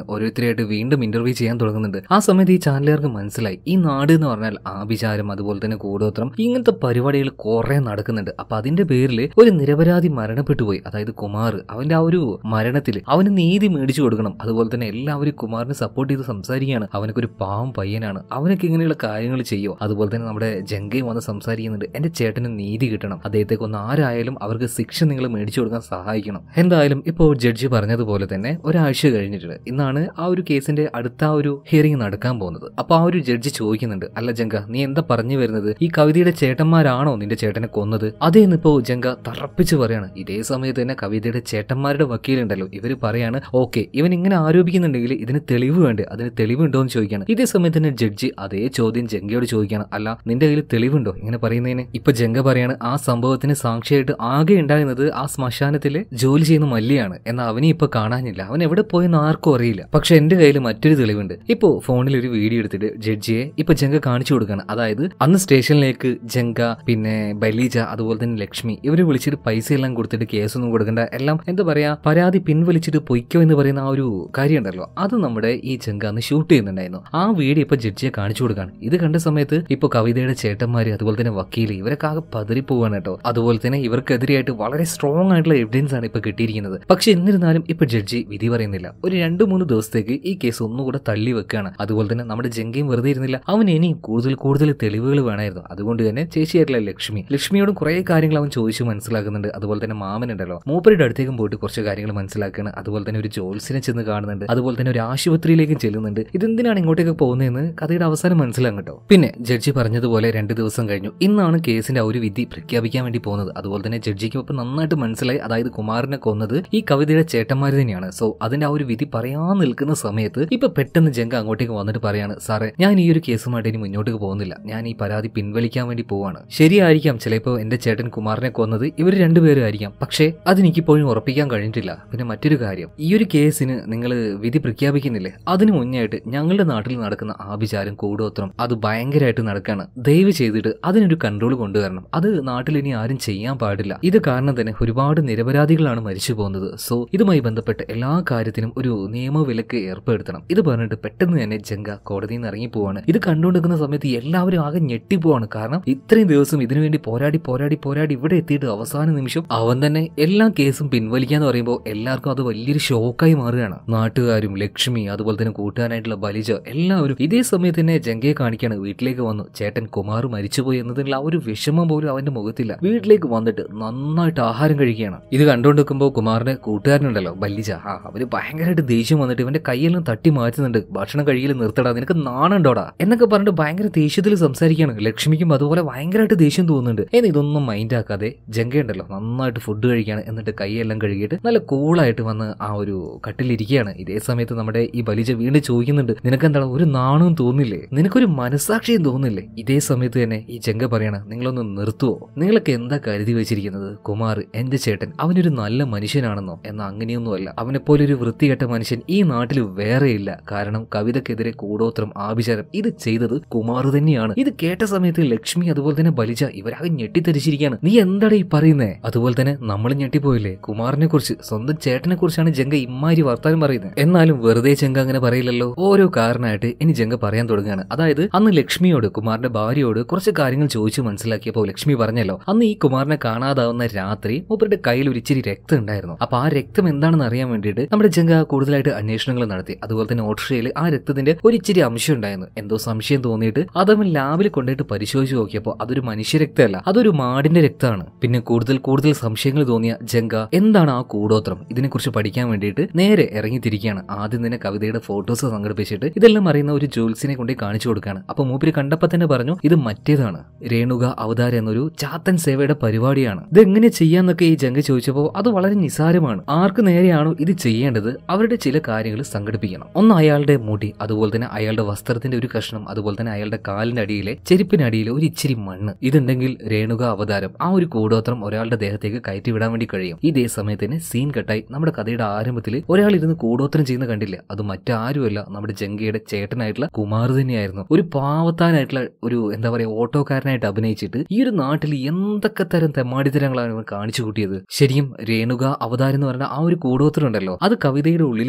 ഓരോരുത്തരായിട്ട് വീണ്ടും ഇന്റർവ്യൂ ചെയ്യാൻ തുടങ്ങുന്നുണ്ട്. ആ സമയത്ത് ഈ ചാനലുകാർക്ക് മനസ്സിലായി ഈ നാട് എന്ന് പറഞ്ഞാൽ ആഭിചാരം അതുപോലെ തന്നെ കൂടോത്രം ഇങ്ങനത്തെ പരിപാടികൾ കുറെ നടക്കുന്നുണ്ട്. അപ്പൊ അതിന്റെ പേരിൽ ഒരു നിരപരാധി മരണപ്പെട്ടു പോയി. അതായത് കുമാർ, അവന്റെ ആ ഒരു മരണത്തിൽ അവന് നീതി മേടിച്ചു കൊടുക്കണം. അതുപോലെ തന്നെ എല്ലാവരും കുമാറിനെ സപ്പോർട്ട് ചെയ്ത് സംസാരിക്കുകയാണ്. അവനൊക്കെ ഒരു പാവം പയ്യനാണ്, അവനൊക്കെ ഇങ്ങനെയുള്ള കാര്യങ്ങൾ ചെയ്യോ. അതുപോലെ തന്നെ നമ്മുടെ ജംഗയും വന്ന് സംസാരിക്കുന്നുണ്ട്, എന്റെ ചേട്ടന് നീതി കിട്ടണം, അദ്ദേഹത്തെ കൊന്ന് ആരായാലും അവർക്ക് ശിക്ഷ നിങ്ങൾ മേടിച്ചു കൊടുക്കാൻ സഹായിക്കണം. എന്തായാലും ഇപ്പോൾ ജഡ്ജി പറഞ്ഞതുപോലെ തന്നെ ഒരാഴ്ച കഴിഞ്ഞിട്ടുണ്ട്. ഇന്നാണ് ആ ഒരു കേസിന്റെ അടുത്ത ആ ഒരു ഹിയറിംഗ് നടക്കാൻ പോകുന്നത്. അപ്പൊ ആ ഒരു ജഡ്ജി ചോദിക്കുന്നുണ്ട്, അല്ല ജംഗ, നീ എന്താ പറഞ്ഞു വരുന്നത്? ഈ കവിതയുടെ ചേട്ടന്മാരാണോ നിന്റെ ചേട്ടനെ കൊന്നത്? അതേന്നിപ്പോ ജംഗ തറപ്പിച്ച് പറയാണ്. ഇതേ സമയത്ത് തന്നെ കവിതയുടെ ചേട്ടന്മാരുടെ വക്കീലുണ്ടല്ലോ, ഇവര് പറയാണ് ഓക്കെ ഇവൻ ഇങ്ങനെ ആരോപിക്കുന്നുണ്ടെങ്കിൽ ഇതിന് തെളിവ് വേണ്ടേ, അതിന് തെളിവുണ്ടോ എന്ന് ചോദിക്കാണ്. ഇതേ സമയത്ത് തന്നെ ജഡ്ജി അതേ ചോദ്യം ജംഗയോട് ചോദിക്കാണ്, അല്ല നിന്റെ കയ്യിൽ തെളിവുണ്ടോ ഇങ്ങനെ പറയുന്നതിന്? ഇപ്പൊ ജംഗ പറയാണ്, ആ സംഭവത്തിന് സാക്ഷിയായിട്ട് ആകെ ഉണ്ടായിരുന്നത് ആ ശ്മശാനത്തില് ജോലി ചെയ്യുന്ന മല്ലിയാണ്. എന്നാൽ അവനെ ഇപ്പൊ കാണാനില്ല, അവൻ എവിടെ പോയെന്ന് ആർക്കും അറിയില്ല. പക്ഷെ എന്റെ കയ്യിൽ മറ്റൊരു തെളിവുണ്ട്. ഇപ്പോ ഫോണിൽ ഒരു വീഡിയോ എടുത്തിട്ട് ജഡ്ജിയെ ഇപ്പൊ ജംഗ കാണിച്ചു കൊടുക്കുകയാണ്. അതായത് അന്ന് സ്റ്റേഷനിലേക്ക് ജംഗ പിന്നെ ബലീജ അതുപോലെ തന്നെ ലക്ഷ്മി ഇവര് വിളിച്ചിട്ട് പൈസ എല്ലാം കൊടുത്തിട്ട് കേസൊന്നും കൊടുക്കണ്ട, എല്ലാം എന്താ പറയാ പരാതി പിൻവലിച്ചിട്ട് പൊയ്ക്കോ എന്ന് പറയുന്ന ആ ഒരു കാര്യം ഉണ്ടല്ലോ, അത് നമ്മുടെ ഈ ജംഗ അന്ന് ഷൂട്ട് ചെയ്യുന്നുണ്ടായിരുന്നു. ആ വീഡിയോ ഇപ്പൊ ജഡ്ജിയെ കാണിച്ചു കൊടുക്കാണ്. ഇത് കണ്ട സമയത്ത് ഇപ്പൊ കവിതയുടെ ചേട്ടന്മാര് അതുപോലെ തന്നെ വക്കീല് ഇവരൊക്കെ ആകെ പതറിപ്പോവാണ് കേട്ടോ. അതുപോലെ തന്നെ ഇവർക്കെതിരെയായിട്ട് വളരെ സ്ട്രോങ് ആയിട്ടുള്ള എവിഡൻസ് ആണ് ഇപ്പൊ കിട്ടിയിരിക്കുന്നത്. പക്ഷെ എന്നിരുന്നാലും ഇപ്പൊ ജഡ്ജി വിധി പറയുന്നില്ല. ഒരു രണ്ടു മൂന്ന് ദിവസത്തേക്ക് ഈ കേസ് ഒന്നുകൂടെ തള്ളി വെക്കുകയാണ്. അതുപോലെ തന്നെ നമ്മുടെ ജംഗയും വെറുതെ ഇരുന്നില്ല, അവൻ ഇനിയും കൂടുതൽ കൂടുതൽ തെളിവുകൾ വേണമായിരുന്നു. അതുകൊണ്ട് തന്നെ ചേച്ചിയായിട്ടുള്ള ലക്ഷ്മി ലക്ഷ്മിയോടും കുറെ കാര്യങ്ങൾ അവൻ ചോദിച്ചു മനസ്സിലാക്കുന്നുണ്ട്. അതുപോലെ തന്നെ മാമനുണ്ടല്ലോ, മൂപ്പരുടെ അടുത്തേക്കും പോയിട്ട് കുറച്ച് കാര്യങ്ങൾ മനസ്സിലാക്കുകയാണ്. അതുപോലെ തന്നെ ഒരു ജോത്സ്യനെ ചെന്ന് കാണുന്നുണ്ട്. അതുപോലെ തന്നെ ഒരു ആശുപത്രിയിലേക്കും ചെല്ലുന്നുണ്ട്. ഇതെന്തിനാണ് ഇങ്ങോട്ടേക്ക് പോകുന്നതെന്ന് കഥയുടെ അവസാനം മനസ്സിലാകും കേട്ടോ. പിന്നെ ജഡ്ജി പറഞ്ഞതുപോലെ രണ്ട് ദിവസം കഴിഞ്ഞു. ഇന്നാണ് കേസിന്റെ ഒരു വിധി പ്രഖ്യാപിക്കാൻ വേണ്ടി പോകുന്നത്. അതുപോലെ തന്നെ ജഡ്ജിക്ക് ഇപ്പൊ നന്നായിട്ട് മനസ്സിലായി, അതായത് കുമാറിനെ കൊന്നത് ഈ കവിതയുടെ ചേട്ടന്മാര് തന്നെയാണ്. സോ അതിന്റെ ആ ഒരു വിധി പറയാൻ നിൽക്കുന്ന സമയത്ത് ഇപ്പൊ പെട്ടെന്ന് ജംഗ അങ്ങോട്ടേക്ക് വന്നിട്ട് പറയാണ്, സാറേ ഞാൻ ഈ ഒരു കേസുമായിട്ട് ഇനി മുന്നോട്ടേക്ക് പോകുന്നില്ല, ഞാൻ ഈ പരാതി പിൻവലിക്കാൻ വേണ്ടി പോവാണ്. ശരിയായിരിക്കാം ചിലപ്പോൾ എന്റെ ചേട്ടൻ കുമാറിനെ കൊന്നത് ഇവർ രണ്ടുപേരും ആയിരിക്കാം, പക്ഷേ അതെനിക്കിപ്പോഴും ഉറപ്പിക്കാൻ കഴിഞ്ഞിട്ടില്ല. പിന്നെ മറ്റൊരു കാര്യം, ഈ ഒരു കേസിന് നിങ്ങൾ വിധി പ്രഖ്യാപിക്കുന്നില്ലേ, അതിന് മുന്നേ ആയിട്ട് ഞങ്ങളുടെ നാട്ടിൽ നടക്കുന്ന ആഭിചാരം കൂടോത്രം അത് ഭയങ്കരമായിട്ട് നടക്കാണ്. ദയവ് ചെയ്തിട്ട് അതിനൊരു കൺട്രോൾ കൊണ്ടുവരണം. അത് നാട്ടിൽ ഇനി ആരും ചെയ്യാൻ പാടില്ല. ഇത് കാരണം തന്നെ ഒരുപാട് നിരപരാധികളാണ് മരിച്ചു പോകുന്നത്. സോ ഇതുമായി ബന്ധപ്പെട്ട് എല്ലാ കാര്യത്തിനും ഒരു നിയമവിലക്ക് ഏർപ്പെടുത്തണം. ഇത് പറഞ്ഞിട്ട് പെട്ടെന്ന് തന്നെ ജംഗ കോടതിയിൽ നിന്ന് ഇറങ്ങി പോവാണ്. ഇത് കണ്ടുകൊണ്ടിരിക്കുന്ന സമയത്ത് എല്ലാവരും ആകെ ഞെട്ടിപ്പോവാണ്. കാരണം ഇത്രയും ദിവസം ഇതിനുവേണ്ടി പോരാടി പോരാടി പോരാടി ഇവിടെ എത്തിയിട്ട് അവസാന നിമിഷം അവൻ തന്നെ എല്ലാ കേസും പിൻവലിക്കാന്ന് പറയുമ്പോൾ എല്ലാവർക്കും അത് വലിയൊരു ഷോക്കായി മാറുകയാണ്. നാട്ടുകാരും ലക്ഷ്മി അതുപോലെ തന്നെ കൂട്ടുകാരായിട്ടുള്ള ബലിജ എല്ലാവരും ഇതേ സമയത്ത് തന്നെ ജംഗയെ കാണിക്കാണ്. വീട്ടിലേക്ക് വന്നു, ചേട്ടൻ കുമാർ മരിച്ചുപോയി എന്നതിനുള്ള ആ ഒരു വിഷമം പോലും അവന്റെ മുഖത്തില്ല. വീട്ടിലേക്ക് വന്നിട്ട് നന്നായിട്ട് ആഹാരം കഴിക്കുകയാണ്. ഇത് കണ്ടുകൊണ്ടിരിക്കുമ്പോൾ കുമാറിന്റെ കൂട്ടുകാരനുണ്ടല്ലോ ബല്ലിജ, ആ അവര് ഭയങ്കരമായിട്ട് ദേഷ്യം വന്നിട്ട് ഇവന്റെ കയ്യെല്ലാം തട്ടി മാറ്റുന്നുണ്ട്. ഭക്ഷണം കഴിയിൽ നിർത്തടാ, നിനക്ക് നാണുണ്ടോടാ എന്നൊക്കെ പറഞ്ഞിട്ട് ഭയങ്കര ദേഷ്യത്തിൽ സംസാരിക്കുകയാണ്. ലക്ഷ്മിക്കും അതുപോലെ ഭയങ്കരമായിട്ട് ദേഷ്യം തോന്നുന്നുണ്ട്. എന്ന് ഇതൊന്നും മൈൻഡ് ആക്കാതെ ജംഗയുണ്ടല്ലോ നന്നായിട്ട് ഫുഡ് കഴിക്കുകയാണ്. എന്നിട്ട് കൈയെല്ലാം കഴുകിയിട്ട് നല്ല കൂളായിട്ട് വന്ന് ആ ഒരു കട്ടിലിരിക്കുകയാണ്. ഇതേ സമയത്ത് നമ്മുടെ ഈ ബലിജ വീണ്ടും ചോദിക്കുന്നുണ്ട്, നിനക്കെന്താണ് ഒരു നാണവും തോന്നില്ലേ, നിനക്കൊരു മനസാക്ഷിയും തോന്നില്ലേ? ഇതേ സമയത്ത് തന്നെ ഈ ജംഗ പറയാണ്, നിങ്ങളൊന്ന് നിർത്തുവോ, നിങ്ങളൊക്കെ എന്താ കരുതി വെച്ചിരിക്കുന്നത്? കുമാർ എന്റെ ചേട്ടൻ അവനൊരു നല്ല മനുഷ്യനാണെന്നോ? എന്നാൽ അങ്ങനെയൊന്നുമല്ല. അവനെപ്പോലെ ഒരു വൃത്തികെട്ട മനുഷ്യൻ ഈ നാട്ടിൽ വേറെയില്ല. കാരണം കവിതക്കെതിരെ കൂടോത്രം ആഭിചാരം ഇത് ചെയ്തത് കുമാർ തന്നെയാണ്. ഇത് കേട്ട സമയത്ത് ലക്ഷ്മി അതുപോലെ തന്നെ ബലിജ ഇവരാകെ ഞെട്ടിത്തരിച്ചിരിക്കുകയാണ്. നീ എന്താടാ ഈ പറയുന്നേ? അതുപോലെ തന്നെ നമ്മൾ ഞെട്ടിപ്പോയില്ലേ, കുമാറിനെ കുറിച്ച് സ്വന്തം ചേട്ടനെ കുറിച്ചാണ് ജംഗ ഇമ്മാരി വർത്താനം പറയുന്നത്. എന്നാലും വെറുതെ ജംഗ അങ്ങനെ പറയില്ലല്ലോ. ഓരോ കാരണമായിട്ട് ഇനി ജംഗ പറയാൻ തുടങ്ങുകയാണ്. അതായത് അന്ന് ലക്ഷ്മിയോട് കുമാറിന്റെ ഭാര്യയോട് കുറച്ച് കാര്യങ്ങൾ ചോദിച്ചു മനസ്സിലാക്കിയപ്പോൾ ലക്ഷ്മി പറഞ്ഞല്ലോ, അന്ന് ഈ കുമാറിനെ കാണാതാവുന്ന രാത്രി മൂപ്പരുടെ കയ്യിൽ ഒരു ഇച്ചിരി രക്തം ഉണ്ടായിരുന്നു. അപ്പൊ ആ രക്തം എന്താണെന്ന് അറിയാൻ വേണ്ടിയിട്ട് നമ്മുടെ ജംഗ കൂടുതലായിട്ട് അന്വേഷണങ്ങൾ നടത്തി. അതുപോലെ തന്നെ ഓട്ടോറിക്ഷയിൽ ആ രക്തത്തിന്റെ ഒരു ഇച്ചിരി അംശം ഉണ്ടായിരുന്നു. എന്തോ സംശയം തോന്നിയിട്ട് അതവൻ ലാബിൽ കൊണ്ടുപോയിട്ട് പരിശോധിച്ച് നോക്കിയപ്പോൾ അതൊരു മനുഷ്യരക്തമല്ല, അതൊരു മാടിന്റെ രക്തമാണ്. പിന്നെ കൂടുതൽ കൂടുതൽ സംശയങ്ങൾ തോന്നിയ ജംഗ എന്താണ് ആ കൂടോത്രം ഇതിനെക്കുറിച്ച് പഠിക്കാൻ വേണ്ടിയിട്ട് നേരെ ഇറങ്ങിത്തിരിക്കുകയാണ്. ആദ്യം തന്നെ കവിതയുടെ ഫോട്ടോസ് സംഘടിപ്പിച്ചിട്ട് ഇതെല്ലാം അറിയുന്ന ഒരു ജോത്സ്യനെ കൊണ്ട് കാണിച്ചു കൊടുക്കുകയാണ്. അപ്പൊ മൂപ്പര് കണ്ടപ്പോ തന്നെ പറഞ്ഞു, ഇത് മറ്റേതാണ്, രേണുക അവതാരം എന്നൊരു ചാത്തൻ സേവയുടെ പരിപാടിയാണ്. ഇത് എങ്ങനെ ചെയ്യാന്നൊക്കെ ഈ ജംഗ ചോദിച്ചപ്പോൾ അത് വളരെ നിസാരമാണ്. ആർക്ക് നേരെയാണോ ഇത് ചെയ്യേണ്ടത് അവരുടെ ചില കാര്യങ്ങൾ സംഘടിപ്പിക്കണം. ഒന്ന് അയാളുടെ മുടി, അതുപോലെ തന്നെ അയാളുടെ വസ്ത്രത്തിന്റെ ഒരു കഷ്ണം, അതുപോലെ തന്നെ അയാളുടെ കാലിന്റെ അടിയിലെ ചെരുപ്പിനടിയിലെ ഒരു ഇച്ചിരി മണ്ണ്. ഇതുണ്ടെങ്കിൽ രേണുക അവതാരം ആ ഒരു കൂടോത്രം ഒരാളുടെ ദേഹത്തേക്ക് കയറ്റി വിടാൻ വേണ്ടി കഴിയും. ഇതേ സമയത്ത് തന്നെ സീൻ കട്ടായി നമ്മുടെ കഥയുടെ ആരംഭത്തിൽ ഒരാൾ ഇരുന്ന് കൂടോത്രം ചെയ്യുന്ന കണ്ടില്ല. അത് മറ്റാരുമല്ല, നമ്മുടെ ജംഗയുടെ ചേട്ടനായിട്ടുള്ള കുമാർ തന്നെയായിരുന്നു. ഒരു പാവത്താനായിട്ടുള്ള ഒരു എന്താ പറയാ ഓട്ടോക്കാരനായിട്ട് അഭിനയിച്ചിട്ട് ഈ ഒരു നാട്ടിൽ എന്തൊക്കെ തരം തെമ്മാടിത്തരങ്ങളാണ് ഇവർ കാണിച്ചു കൂട്ടിയത്. ശരിയും രേണുക അവതാരം എന്ന് പറഞ്ഞ ആ ഒരു കൂടോത്രം ഉണ്ടല്ലോ, അത് കവിതയുടെ ഉള്ളിലേക്ക് കയറ്റി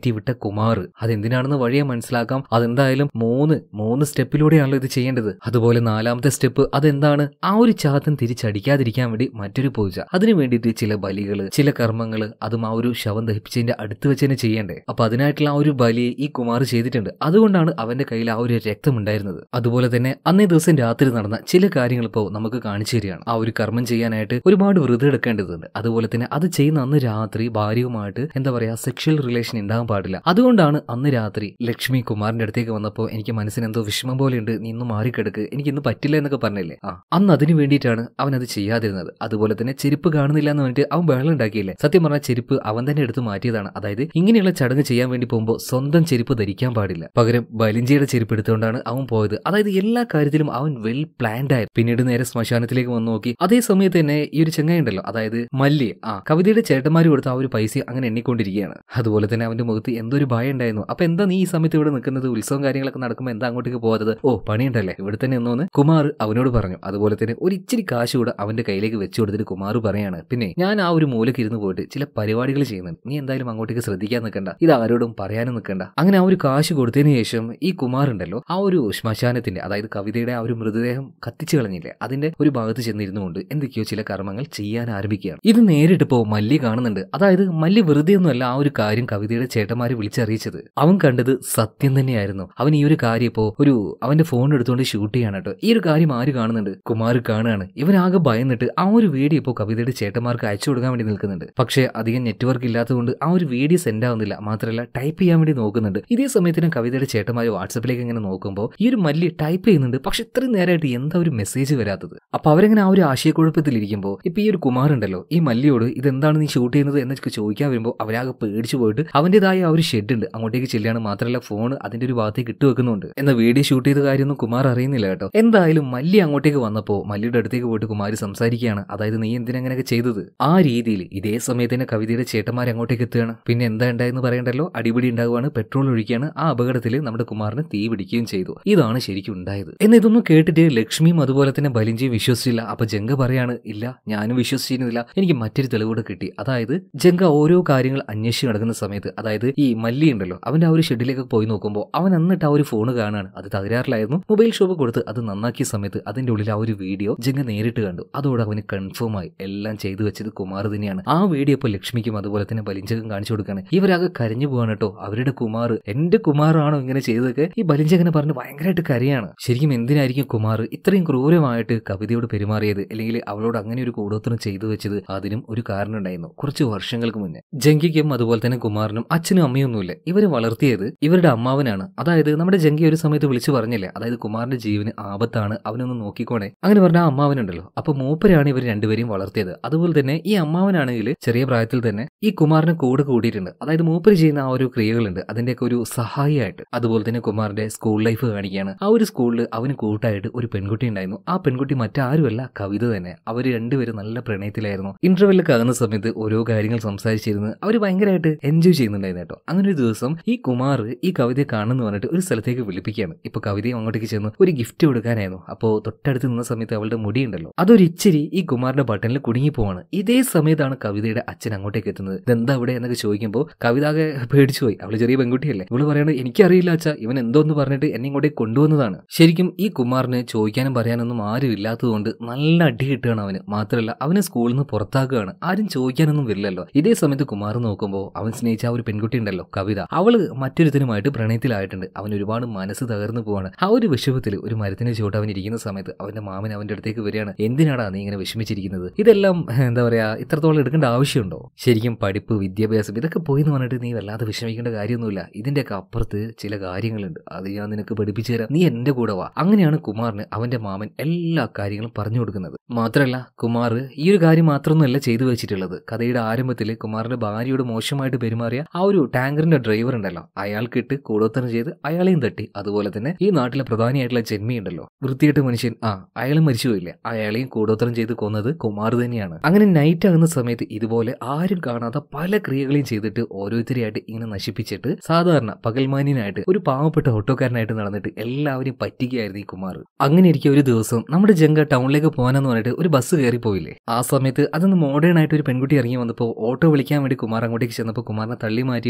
മാറ്റിവിട്ട കുമാർ അതെന്തിനാണെന്ന് വഴിയെ മനസ്സിലാക്കാം. അതെന്തായാലും മൂന്ന് മൂന്ന് സ്റ്റെപ്പിലൂടെയാണല്ലോ ഇത് ചെയ്യേണ്ടത്. അതുപോലെ നാലാമത്തെ സ്റ്റെപ്പ് അതെന്താണ്, ആ ഒരു ചാത്തൻ തിരിച്ചടിക്കാതിരിക്കാൻ വേണ്ടി മറ്റൊരു പൂജ, അതിനു വേണ്ടിയിട്ട് ചില ബലികള് ചില കർമ്മങ്ങള്, അതും ആ ഒരു ശവം ദഹിപ്പിച്ചതിന്റെ അടുത്ത് വെച്ച് തന്നെ ചെയ്യണ്ടേ. അപ്പൊ അതിനായിട്ടുള്ള ആ ഒരു ബലി ഈ കുമാർ ചെയ്തിട്ടുണ്ട്. അതുകൊണ്ടാണ് അവന്റെ കയ്യിൽ ആ ഒരു രക്തം ഉണ്ടായിരുന്നത്. അതുപോലെ തന്നെ അന്നേ ദിവസം രാത്രി നടന്ന ചില കാര്യങ്ങൾ ഇപ്പോൾ നമുക്ക് കാണിച്ചു തരികയാണ്. ആ ഒരു കർമ്മം ചെയ്യാനായിട്ട് ഒരുപാട് വ്രതം എടുക്കേണ്ടതുണ്ട്. അതുപോലെ തന്നെ അത് ചെയ്യുന്ന അന്ന് രാത്രി ഭാര്യയുമായിട്ട് എന്താ പറയാ സെക്ഷൽ റിലേഷൻ ഉണ്ടാകാൻ പാടില്ല. അതുകൊണ്ടാണ് അന്ന് രാത്രി ലക്ഷ്മി കുമാറിന്റെ അടുത്തേക്ക് വന്നപ്പോൾ എനിക്ക് മനസ്സിന് എന്തോ വിഷമം പോലെയുണ്ട്, നീ ഇന്ന് മാറിക്കിടക്ക്, എനിക്ക് ഇന്ന് പറ്റില്ല എന്നൊക്കെ പറഞ്ഞില്ലേ. ആ അന്ന് അതിന് വേണ്ടിയിട്ടാണ് അവൻ അത് ചെയ്യാതിരുന്നത്. അതുപോലെ തന്നെ ചെരുപ്പ് കാണുന്നില്ല എന്ന് പറഞ്ഞിട്ട് അവൻ ബഹളം ഉണ്ടാക്കിയില്ലേ. സത്യം പറഞ്ഞാൽ ചെരുപ്പ് അവൻ തന്നെ എടുത്ത് മാറ്റിയതാണ്. അതായത് ഇങ്ങനെയുള്ള ചടങ്ങ് ചെയ്യാൻ വേണ്ടി പോകുമ്പോൾ സ്വന്തം ചെരുപ്പ് ധരിക്കാൻ പാടില്ല, പകരം ബലിഞ്ചിയുടെ ചെരുപ്പ് എടുത്തുകൊണ്ടാണ് അവൻ പോയത്. അതായത് എല്ലാ കാര്യത്തിലും അവൻ വെൽ പ്ലാൻഡ് ആയി. പിന്നീട് നേരെ ശ്മശാനത്തിലേക്ക് വന്ന് നോക്കി. അതേ സമയത്ത് തന്നെ ഈ ഒരു ചെങ്ങായി ഉണ്ടല്ലോ, അതായത് മല്ലി, ആ കവിതയുടെ ചേട്ടന്മാര് കൊടുത്ത ആ ഒരു പൈസ അങ്ങനെ എണ്ണിക്കൊണ്ടിരിക്കുകയാണ്. അതുപോലെ തന്നെ അവന്റെ മുഖത്ത് എന്തോ ഒരു ഭയം ഉണ്ടായിരുന്നു. അപ്പൊ എന്താ നീ ഈ സമയത്ത് ഇവിടെ നിൽക്കുന്നത്, ഉത്സവം കാര്യങ്ങളൊക്കെ നടക്കുമ്പോൾ എന്താ അങ്ങോട്ടേക്ക് പോകാത്തത്? ഓ പണിയുണ്ടല്ലേ, ഇവിടെ തന്നെ ഒന്നോന്ന് കുമാർ അവനോട് പറഞ്ഞു. അതുപോലെ തന്നെ ഒരു ഇച്ചിരി കാശ് കൂടെ അവന്റെ കയ്യിലേക്ക് വെച്ചു കൊടുത്തിട്ട് കുമാർ പറയാണ്, പിന്നെ ഞാൻ ആ ഒരു മൂലക്ക് ഇരുന്ന് പോയിട്ട് ചില പരിപാടികൾ ചെയ്യുന്നുണ്ട്, നീ എന്തായാലും അങ്ങോട്ടേക്ക് ശ്രദ്ധിക്കാൻ നിൽക്കണ്ട, ഇത് ആരോടും പറയാനും നിൽക്കണ്ട. അങ്ങനെ ആ ഒരു കാശ് കൊടുത്തതിന് ശേഷം ഈ കുമാർ ഉണ്ടല്ലോ ആ ഒരു ശ്മശാനത്തിന്റെ, അതായത് കവിതയുടെ ആ ഒരു മൃതദേഹം കത്തിച്ചു കളഞ്ഞില്ലേ, അതിന്റെ ഒരു ഭാഗത്ത് ചെന്നിരുന്നുകൊണ്ട് എന്തൊക്കെയോ ചില കർമ്മങ്ങൾ ചെയ്യാൻ ആരംഭിക്കുകയാണ്. ഇത് നേരിട്ടിപ്പോ മല്ലി കാണുന്നുണ്ട്. അതായത് മല്ലി വെറുതെ ഒന്നുമല്ല ആ ഒരു കാര്യം കവിതയുടെ ചേട്ടന്മാരെ വിളിച്ചറിയിച്ചത്. അവൻ കണ്ടത് സത്യം തന്നെയായിരുന്നു. അവൻ ഈ ഒരു കാര്യം ഇപ്പോ ഒരു അവന്റെ ഫോൺ എടുത്തുകൊണ്ട് ഷൂട്ട് ചെയ്യാണ് കേട്ടോ. ഈ ഒരു കാര്യം ആര് കാണുന്നുണ്ട്? കുമാർ കാണുകയാണ്. ഇവനാകെ ഭയന്നിട്ട് ആ ഒരു വീഡിയോ ഇപ്പോൾ കവിതയുടെ ചേട്ടന്മാർക്ക് അയച്ചു കൊടുക്കാൻ വേണ്ടി നിൽക്കുന്നുണ്ട്. പക്ഷേ അധികം നെറ്റ്വർക്ക് ഇല്ലാത്തതുകൊണ്ട് ആ ഒരു വീഡിയോ സെൻഡ് ആവുന്നില്ല. മാത്രമല്ല ടൈപ്പ് ചെയ്യാൻ വേണ്ടി നോക്കുന്നുണ്ട്. ഇതേ സമയത്തിന് കവിതയുടെ ചേട്ടന്മാർ വാട്സപ്പിലേക്ക് ഇങ്ങനെ നോക്കുമ്പോൾ ഈ ഒരു മല്ലി ടൈപ്പ് ചെയ്യുന്നുണ്ട്. പക്ഷെ ഇത്രയും നേരമായിട്ട് എന്താ ഒരു മെസ്സേജ് വരാത്തത്? അപ്പൊ അവരെങ്ങനെ ആ ഒരു ആശയക്കുഴപ്പത്തിലിരിക്കുമ്പോൾ ഇപ്പൊ ഈ ഒരു കുമാർ ഉണ്ടല്ലോ ഈ മല്ലിയോട് ഇതെന്താണ് നീ ഷൂട്ട് ചെയ്യുന്നത് എന്നൊക്കെ ചോദിക്കാൻ വരുമ്പോൾ അവരാകെ പേടിച്ചു പോയിട്ട് അവന്റേതായ ആ ഒരു ഷെഡ് ഉണ്ട് അങ്ങോട്ടേക്ക് ചെല്ലുകയാണ്. മാത്രമല്ല ഫോൺ അതിന്റെ ഒരു ഭാഗത്തേക്ക് ഇട്ട് വെക്കുന്നുണ്ട്. എന്നാൽ വീഡിയോ ഷൂട്ട് ചെയ്ത കാര്യമൊന്നും കുമാർ അറിയുന്നില്ല കേട്ടോ. എന്തായാലും മല്ലി അങ്ങോട്ടേക്ക് വന്നപ്പോൾ മല്ലിയുടെ അടുത്തേക്ക് പോയിട്ട് കുമാർ സംസാരിക്കുകയാണ്. അതായത് നീ എന്തിനങ്ങനെയൊക്കെ ചെയ്തത് ആ രീതിയിൽ. ഇതേ സമയത്ത് തന്നെ കവിതയുടെ ചേട്ടന്മാർ അങ്ങോട്ടേക്ക് എത്തുകയാണ്. പിന്നെ എന്താ ഉണ്ടായെന്ന് പറയണ്ടല്ലോ, അടിപിടി ഉണ്ടാവുകയാണ്, പെട്രോൾ ഒഴിക്കുകയാണ്. ആ അപകടത്തിൽ നമ്മുടെ കുമാറിന് തീ പിടിക്കുകയും ചെയ്തു. ഇതാണ് ശരിക്കും ഉണ്ടായത്. എന്ന് ഇതൊന്നും കേട്ടിട്ട് ലക്ഷ്മിയും അതുപോലെ തന്നെ ബലിഞ്ചിയും വിശ്വസിച്ചില്ല. അപ്പൊ ജംഗ പറയാണ്, ഇല്ല ഞാനും വിശ്വസിച്ചിരുന്നില്ല, എനിക്ക് മറ്റൊരു തെളിവൂടെ കിട്ടി. അതായത് ജംഗ ഓരോ കാര്യങ്ങൾ അന്വേഷിച്ച് നടക്കുന്ന സമയത്ത്, അതായത് ഈ മല്ലി ഉണ്ടല്ലോ അവന്റെ ആ ഒരു ഷെഡിലേക്ക് പോയി നോക്കുമ്പോൾ അവൻ എന്നിട്ട് ആ ഒരു ഫോൺ കാണാണ്. അത് തകരാറിലായിരുന്നു. മൊബൈൽ ഷോപ്പ് കൊടുത്ത് അത് നന്നാക്കിയ സമയത്ത് അതിന്റെ ഉള്ളിൽ ആ ഒരു വീഡിയോ ജംഗ നേരിട്ട് കണ്ടു. അതോടെ അവന് കൺഫേം ആയി എല്ലാം ചെയ്തു വെച്ചത് കുമാർ തന്നെയാണ്. ആ വീഡിയോ ഇപ്പോൾ ലക്ഷ്മിക്കും അതുപോലെ തന്നെ ബലിഞ്ചകം കാണിച്ചു കൊടുക്കാണ്. ഇവരാകെ കരഞ്ഞു പോവാണ് കേട്ടോ. അവരുടെ കുമാർ എന്റെ കുമാറാണോ ഇങ്ങനെ ചെയ്തതൊക്കെ ഈ ബലിഞ്ചകനെ പറഞ്ഞ് ഭയങ്കരമായിട്ട് കരയാണ്. ശരിക്കും എന്തിനായിരിക്കും കുമാർ ഇത്രയും ക്രൂരമായിട്ട് കവിതയോട് പെരുമാറിയത്, അല്ലെങ്കിൽ അവളോട് അങ്ങനെ ഒരു കൂടോത്രം ചെയ്തു വെച്ചത്? അതിനും ഒരു കാരണം ഉണ്ടായിരുന്നു. കുറച്ച് വർഷങ്ങൾക്ക് മുന്നേ ജംഗിക്കും അതുപോലെ തന്നെ കുമാറിനും അച്ഛനും അമ്മയൊന്നുമില്ല. ഇവരെ വളർത്തിയത് ഇവരുടെ അമ്മാവനാണ്. അതായത് നമ്മുടെ ജംഗി ഒരു സമയത്ത് വിളിച്ചു പറഞ്ഞില്ലേ, അതായത് കുമാറിന്റെ ജീവന് ആപത്താണ്, അവനൊന്ന് നോക്കിക്കോണേ അങ്ങനെ പറഞ്ഞ ആ അമ്മാവനുണ്ടല്ലോ. അപ്പൊ മൂപ്പരാണ് ഇവർ രണ്ടുപേരെയും വളർത്തിയത്. അതുപോലെ തന്നെ ഈ അമ്മാവനാണെങ്കിൽ ചെറിയ പ്രായത്തിൽ തന്നെ ഈ കുമാറിനെ കൂടെ കൂടിയിട്ടുണ്ട്. അതായത് മൂപ്പര് ചെയ്യുന്ന ആ ഒരു ക്രിയകളുണ്ട് അതിന്റെയൊക്കെ ഒരു സഹായിയായിട്ട്. അതുപോലെ തന്നെ കുമാറിന്റെ സ്കൂൾ ലൈഫ് കാണിക്കുകയാണ്. ആ ഒരു സ്കൂളിൽ അവന് കൂട്ടായിട്ട് ഒരു പെൺകുട്ടി ഉണ്ടായിരുന്നു. ആ പെൺകുട്ടി മറ്റാരുമല്ല കവിത തന്നെ. അവർ രണ്ടുപേരും നല്ല പ്രണയത്തിലായിരുന്നു. ഇന്റർവെല്ലൊക്കെ ആകുന്ന സമയത്ത് ഓരോ കാര്യങ്ങൾ സംസാരിച്ചിരുന്ന് അവർ ഭയങ്കരമായിട്ട് എൻജോയ് ചെയ്യുന്നുണ്ടായിരുന്നു കേട്ടോ. അങ്ങനെ ഒരു ദിവസം ഈ കുമാർ ഈ കവിതയെ കാണുന്നു പറഞ്ഞിട്ട് ഒരു സ്ഥലത്തേക്ക് വിളിപ്പിക്കുകയാണ്. ഇപ്പൊ കവിതയും അങ്ങോട്ടേക്ക് ചെന്ന് ഒരു ഗിഫ്റ്റ് കൊടുക്കാനായിരുന്നു. അപ്പോൾ തൊട്ടടുത്ത് നിന്ന സമയത്ത് അവളുടെ മുടി ഉണ്ടല്ലോ അതൊരു ഇച്ചിരി ഈ കുമാറിന്റെ ബട്ടണിൽ കുടുങ്ങി പോവാണ്. ഇതേ സമയത്താണ് കവിതയുടെ അച്ഛൻ അങ്ങോട്ടേക്ക് എത്തുന്നത്. ഇതെന്താ ഇവിടെ എന്നൊക്കെ ചോദിക്കുമ്പോൾ കവിത ആകെ പേടിച്ചു പോയി. അവള് ചെറിയ പെൺകുട്ടിയല്ലേ. ഇവള് പറയണത് എനിക്കറിയില്ല അച്ഛാ, ഇവൻ എന്തോന്ന് പറഞ്ഞിട്ട് എന്നെ ഇങ്ങോട്ടേക്ക് കൊണ്ടുവന്നതാണ്. ശരിക്കും ഈ കുമാറിന് ചോദിക്കാനും പറയാനൊന്നും ആരും ഇല്ലാത്തതുകൊണ്ട് നല്ല അടി കിട്ടുകയാണ് അവന്. മാത്രമല്ല അവനെ സ്കൂളിൽ നിന്ന് പുറത്താക്കുകയാണ്. ആരും ചോദിക്കാനൊന്നും വരില്ലല്ലോ. ഇതേ സമയത്ത് കുമാർ നോക്കുമ്പോൾ അവൻ സ്നേഹിച്ച ആ ഒരു പെൺകുട്ടി ഉണ്ടല്ലോ കവിത, അവള് മറ്റൊരുത്തനുമായിട്ട് പ്രണയത്തിലായിട്ടുണ്ട്. അവൻ ഒരുപാട് മനസ്സ് തകർന്നു പോവാണ്. ആ ഒരു വിഷമത്തിൽ ഒരു മരത്തിന് ചുവട്ട് അവൻ ഇരിക്കുന്ന സമയത്ത് അവന്റെ മാമൻ അവന്റെ അടുത്തേക്ക് വരികയാണ്. എന്തിനാടാ നീ ഇങ്ങനെ വിഷമിച്ചിരിക്കുന്നത്? ഇതെല്ലാം എന്താ പറയാ ഇത്രത്തോളം എടുക്കേണ്ട ആവശ്യമുണ്ടോ? ശരിക്കും പഠിപ്പ് വിദ്യാഭ്യാസം ഇതൊക്കെ പോയി എന്ന് പറഞ്ഞിട്ട് നീ വല്ലാതെ വിഷമിക്കേണ്ട കാര്യമൊന്നുമില്ല. ഇതിന്റെയൊക്കെ അപ്പുറത്ത് ചില കാര്യങ്ങളുണ്ട്, അത് ഞാൻ നിനക്ക് പഠിപ്പിച്ചു തരാം, നീ എന്റെ കൂടെ വാ. അങ്ങനെയാണ് കുമാറിന് അവന്റെ മാമൻ എല്ലാ കാര്യങ്ങളും പറഞ്ഞു കൊടുക്കുന്നത്. മാത്രമല്ല കുമാർ ഈ ഒരു കാര്യം മാത്രമൊന്നുമല്ല ചെയ്തു വെച്ചിട്ടുള്ളത്. കഥയുടെ ആരംഭത്തിൽ കുമാറിന്റെ ഭാര്യയോട് മോശമായിട്ട് പെരുമാറിയ ആ ഒരു ടാങ്കറിന്റെ ഡ്രൈവർ ഉണ്ടല്ലോ അയാൾക്കിട്ട് കൂടോത്തരം ചെയ്ത് അയാളെയും തട്ടി. അതുപോലെ തന്നെ ഈ നാട്ടിലെ പ്രധാനിയായിട്ടുള്ള ജന്മി ഉണ്ടല്ലോ വൃത്തിയായിട്ട് മനുഷ്യൻ, ആ അയാളും മരിച്ചുപോയില്ലേ, അയാളെയും കൂടോത്തരം ചെയ്ത് കൊന്നത് കുമാർ തന്നെയാണ്. അങ്ങനെ നൈറ്റ് ആകുന്ന സമയത്ത് ഇതുപോലെ ആരും കാണാത്ത പല ക്രിയകളെയും ചെയ്തിട്ട് ഓരോരുത്തരെയായിട്ട് ഇങ്ങനെ നശിപ്പിച്ചിട്ട് സാധാരണ പകൽമാന്യനായിട്ട് ഒരു പാവപ്പെട്ട ഓട്ടോക്കാരനായിട്ട് നടന്നിട്ട് എല്ലാവരെയും പറ്റിക്കുകയായിരുന്നു ഈ കുമാർ. അങ്ങനെ ഇരിക്കും ഒരു ദിവസം നമ്മുടെ ജംഗ ടൗണിലേക്ക് പോകാനെന്ന് പറഞ്ഞിട്ട് ഒരു ബസ് കയറി പോയില്ലേ. ആ സമയത്ത് അതൊന്ന് മോഡേൺ ആയിട്ട് ഒരു പെൺകുട്ടി ഇറങ്ങി വന്നപ്പോൾ ഓട്ടോ വിളിക്കാൻ വേണ്ടി കുമാർ അങ്ങോട്ടേക്ക് ചെന്നപ്പോൾ കുമാറിനെ തള്ളി മാറ്റിയിട്ട്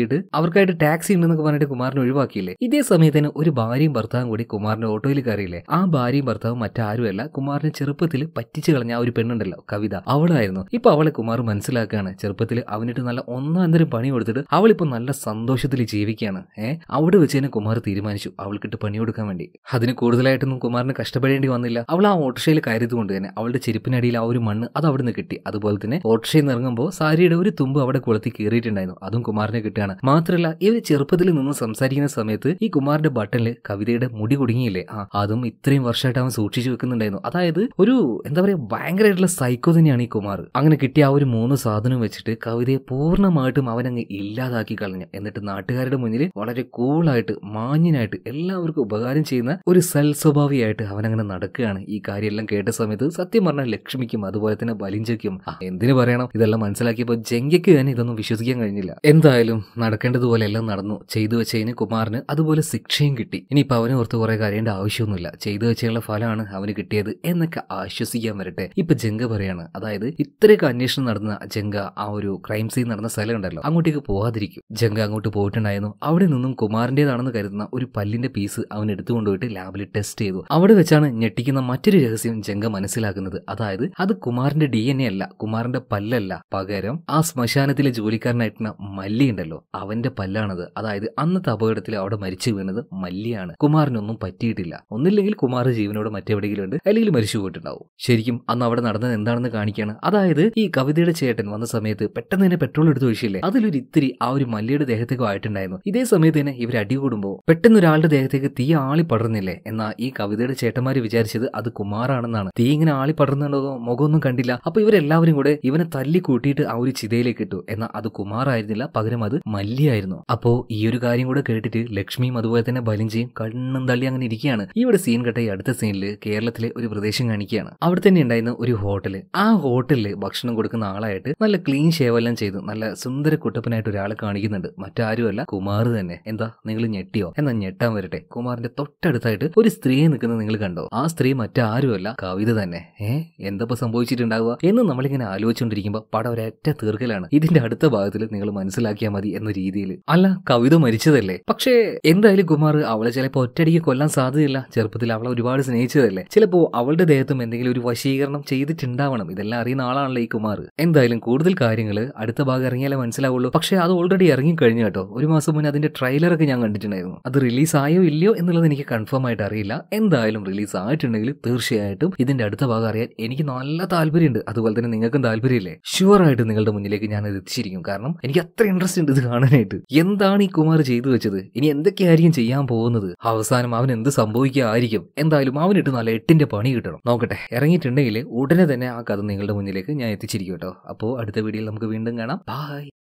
നിർത്തിയിട്ട് അവർക്കായിട്ട് ടാക്സി ഉണ്ടെന്നൊക്കെ പറഞ്ഞിട്ട് കുമാരനെ ഒഴിവാക്കിയില്ലേ. ഇതേ സമയത്തിന് ഒരു ഭാര്യയും ഭർത്താവും കൂടി കുമാരന്റെ ഓട്ടോയിൽ കയറിയില്ലേ. ആ ഭാര്യയും ഭർത്താവും മറ്റാരുമല്ല, കുമാരനെ ചെറുപ്പത്തിൽ പറ്റിച്ചു കളഞ്ഞ ആ ഒരു പെണ്ണുണ്ടല്ലോ കവിത, അവളായിരുന്നു. ഇപ്പൊ അവളെ കുമാർ മനസ്സിലാക്കുകയാണ്. ചെറുപ്പത്തിൽ അവനിട്ട് നല്ല ഒന്നാം തരം പണി കൊടുത്തിട്ട് അവളിപ്പോ നല്ല സന്തോഷത്തിൽ ജീവിക്കുകയാണ്. ഏഹ് അവിടെ വെച്ച് തന്നെ കുമാർ തീരുമാനിച്ചു അവൾക്കിട്ട് പണി കൊടുക്കാൻ വേണ്ടി. അതിന് കൂടുതലായിട്ടൊന്നും കുമാറിന് കഷ്ടപ്പെടേണ്ടി വന്നില്ല. അവൾ ആ ഓട്ടോഷയിൽ കയറിയത് കൊണ്ട് തന്നെ അവളുടെ ചെരുപ്പിനടിയിൽ ആ ഒരു മണ്ണ് അത് അവിടെ നിന്ന് കിട്ടി. അതുപോലെ തന്നെ ഓട്ടോഷയിൽ നിന്ന് ഇറങ്ങുമ്പോൾ സാരിയുടെ ഒരു തുമ്പ് അവിടെ കുളത്തി കീറിയിട്ടുണ്ടായിരുന്നു. അതും കുമാറിനെ കിട്ടുകയാണ്. മാത്രമല്ല ഇവർ ചെറുപ്പത്തിൽ നിന്ന് സംസാരിക്കുന്ന സമയത്ത് ഈ കുമാറിന്റെ ബട്ടണില് കവിതയുടെ മുടി കുടുങ്ങിയില്ലേ, ആ അതും ഇത്രയും വർഷമായിട്ട് അവൻ സൂക്ഷിച്ചു വെക്കുന്നുണ്ടായിരുന്നു. അതായത് ഒരു എന്താ പറയാ ഭയങ്കരമായിട്ടുള്ള സൈക്കോ തന്നെയാണ് ഈ കുമാർ. അങ്ങനെ കിട്ടിയ ആ ഒരു മൂന്ന് സാധനം വെച്ചിട്ട് കവിതയെ പൂർണ്ണമായിട്ടും അവനങ്ങ് ഇല്ലാതാക്കി കളഞ്ഞു. എന്നിട്ട് നാട്ടുകാരുടെ മുന്നിൽ വളരെ കൂളായിട്ട് മാന്യനായിട്ട് എല്ലാവർക്കും ഉപകാരം ചെയ്യുന്ന ഒരു സൽസ്വഭാവിയായിട്ട് അവനങ്ങനെ നടക്കുകയാണ്. ഈ കാര്യമെല്ലാം കേട്ട സമയത്ത് സത്യം പറഞ്ഞാൽ ലക്ഷ്മിക്കും അതുപോലെ തന്നെ ബലിഞ്ചയ്ക്കും എന്തിനു പറയണം, ഇതെല്ലാം മനസ്സിലാക്കിയപ്പോൾ ജംഗയ്ക്ക് തന്നെ ഇതൊന്നും വിശ്വസിക്കാൻ കഴിഞ്ഞില്ല. എന്തായാലും നടക്കേണ്ടതുപോലെ എല്ലാം നടന്നു. ചെയ്തു വെച്ചതിന് കുമാറിന് അതുപോലെ ശിക്ഷയും കിട്ടി. ഇനിയിപ്പോൾ അവനെ ഓർത്ത് കുറെ കാര്യേണ്ട ആവശ്യമൊന്നുമില്ല. ചെയ്തു വെച്ചുള്ള ഫലമാണ് അവന് കിട്ടിയത് എന്നൊക്കെ ആശ്വസിക്കാൻ വരട്ടെ. ഇപ്പൊ ജംഗ പറയാണ്, അതായത് ഇത്രയൊക്കെ അന്വേഷണം നടന്ന ജംഗ ആ ഒരു ക്രൈം സീൻ നടന്ന സ്ഥലം ഉണ്ടല്ലോ അങ്ങോട്ടേക്ക് പോകാതിരിക്കും. ജംഗ അങ്ങോട്ട് പോയിട്ടുണ്ടായിരുന്നു. അവിടെ നിന്നും കുമാറിന്റേതാണെന്ന് കരുതുന്ന ഒരു പല്ലിന്റെ പീസ് അവൻ എടുത്തുകൊണ്ടുപോയിട്ട് ലാബിൽ ടെസ്റ്റ് ചെയ്തു. അവിടെ വെച്ചാണ് ഞെട്ടിക്കുന്ന മറ്റൊരു രഹസ്യം ജംഗ മനസ്സിലാക്കുന്നത്. അതായത് അത് കുമാറിന്റെ ഡി എൻ എ അല്ല, കുമാറിന്റെ പല്ലല്ല, പകരം ആ ശ്മശാനത്തിലെ ജോലിക്കാരനായിട്ടുള്ള മല്ലി ഉണ്ടല്ലോ അവന്റെ പല്ലാണത്. അതായത് അന്നത്തെ അപകടത്തിൽ അവിടെ മരിച്ചു വീണത് മല്ലിയാണ്. കുമാറിനൊന്നും പറ്റിയിട്ടില്ല. ഒന്നില്ലെങ്കിൽ കുമാർ ജീവനോട് മറ്റെവിടെയെങ്കിലും ഉണ്ട്, അല്ലെങ്കിൽ മരിച്ചു പോയിട്ടുണ്ടാവും. ശരിക്കും അന്ന് അവിടെ നടന്നത് എന്താണെന്ന് കാണിക്കുകയാണ്. അതായത് ഈ കവിതയുടെ ചേട്ടൻ വന്ന സമയത്ത് പെട്ടെന്ന് തന്നെ പെട്രോൾ എടുത്ത് ഒഴിച്ചില്ലേ, അതിലൊരു ഇത്തിരി ആ ഒരു മല്ലിയുടെ ദേഹത്തേക്കും ആയിട്ടുണ്ടായിരുന്നു. ഇതേ സമയത്ത് തന്നെ ഇവർ അടി കൂടുമ്പോൾ പെട്ടെന്ന് ഒരാളുടെ ദേഹത്തേക്ക് തീ ആളി പടർന്നില്ലേ. എന്നാൽ ഈ കവിതയുടെ ചേട്ടന്മാര് വിചാരിച്ചത് അത് കുമാറാണെന്നാണ്. തീ ഇങ്ങനെ ആളി പടർന്നുണ്ടോ മുഖമൊന്നും കണ്ടില്ല. അപ്പൊ ഇവരെല്ലാവരും കൂടെ ഇവനെ തല്ലി കൂട്ടിയിട്ട് ആ ഒരു ചിതയിലേക്ക് ഇട്ടു. എന്നാൽ അത് കുമാറായിരുന്നില്ല, പകരം അത് മല്ലിയായിരുന്നു. അപ്പോ ഈ ഒരു കാര്യം കൂടെ കേട്ടിട്ട് ലക്ഷ്മിയും അതുപോലെ തന്നെ ബലിഞ്ചയും കണ്ണും തള്ളി അങ്ങനെ ഇരിക്കുകയാണ്. ഇവിടെ സീൻ കട്ട ഈ അടുത്ത സീനില് കേരളത്തിലെ ഒരു പ്രദേശം കാണിക്കുകയാണ്. അവിടെ തന്നെ ഉണ്ടായിരുന്ന ഒരു ഹോട്ടല്. ആ ഹോട്ടലില് ഭക്ഷണം കൊടുക്കുന്ന ആളായിട്ട് നല്ല ക്ലീൻ ഷേവ് എല്ലാം ചെയ്തു നല്ല സുന്ദര കുട്ടപ്പനായിട്ട് ഒരാളെ കാണിക്കുന്നുണ്ട്. മറ്റാരുമല്ല കുമാർ തന്നെ. എന്താ നിങ്ങൾ ഞെട്ടിയോ? എന്നാ ഞെട്ടാൻ വരട്ടെ. കുമാറിന്റെ തൊട്ടടുത്തായിട്ട് ഒരു സ്ത്രീയെ നിൽക്കുന്നത് നിങ്ങൾ കണ്ടോ? ആ സ്ത്രീ മറ്റാരുമല്ല കവിത തന്നെ. ഏഹ് എന്തപ്പോ സംഭവിച്ചിട്ടുണ്ടാവുക എന്ന് നമ്മളിങ്ങനെ ആലോചിച്ചുകൊണ്ടിരിക്കുമ്പോ പടം ഒരൊറ്റ തീർക്കലാണ്. ഇതിന്റെ അടുത്ത ഭാഗത്തിൽ നിങ്ങൾ മനസ്സിലാക്കിയാൽ മതി എന്ന രീതിയിൽ. അല്ല കവിത മരിച്ചതല്ലേ, പക്ഷേ എന്തായാലും കുമാർ അവളെ ചിലപ്പോൾ ഒറ്റയടിക്ക് കൊല്ലാൻ സാധ്യതയില്ല. ചെറുപ്പത്തിൽ അവളെ ഒരുപാട് സ്നേഹിച്ചതല്ലേ. ചിലപ്പോ അവളുടെ ദേഹത്തും എന്തെങ്കിലും ഒരു വശീകരണം ചെയ്തിട്ടുണ്ടാവണം. ഇതെല്ലാം അറിയുന്ന ആളാണല്ലോ ഈ കുമാർ. എന്തായാലും കൂടുതൽ കാര്യങ്ങൾ അടുത്ത ഭാഗം ഇറങ്ങിയാലേ മനസ്സിലാവുള്ളൂ. പക്ഷേ അത് ഓൾറെഡി ഇറങ്ങിക്കഴിഞ്ഞു കേട്ടോ. ഒരു മാസം മുന്നേ അതിന്റെ ട്രെയിലറൊക്കെ ഞാൻ കണ്ടിട്ടുണ്ടായിരുന്നു. അത് റിലീസ് ആയോ ഇല്ലയോ എന്നുള്ളത് എനിക്ക് കൺഫേം ആയിട്ട് അറിയില്ല. എന്തായാലും റിലീസ് ആയിട്ടുണ്ടെങ്കിൽ തീർച്ചയായിട്ടും ഇതിന്റെ അടുത്ത ഭാഗം അറിയാൻ എനിക്ക് നല്ല താല്പര്യമുണ്ട്. അതുപോലെ തന്നെ നിങ്ങൾക്കും താല്പര്യമില്ലേ? ഷുവർ ആയിട്ട് നിങ്ങളുടെ മുന്നിലേക്ക് ഞാൻ ഇത് എത്തിച്ചിരിക്കും. കാരണം എനിക്ക് അത്ര ഇൻട്രസ്റ്റ് ഉണ്ട് ഇത് കാണാനായിട്ട്. എന്താണ് ഈ കുമാർ ചെയ്തു വെച്ചത്? ഇനി എന്തൊക്കെയായിരിക്കും ചെയ്യാൻ പോകുന്നത്? അവസാനം അവൻ എന്ത് സംഭവിക്കായിരിക്കും? എന്തായാലും അവനിട്ട് നല്ല എട്ടിന്റെ പണി കിട്ടണം. നോക്കട്ടെ, ഇറങ്ങിയിട്ടുണ്ടെങ്കിൽ ഉടനെ തന്നെ ആ കഥ നിങ്ങളുടെ മുന്നിലേക്ക് ഞാൻ എത്തിച്ചിരിക്കും കേട്ടോ. അപ്പോൾ അടുത്ത വീഡിയോയിൽ നമുക്ക് വീണ്ടും കാണാം. ബൈ.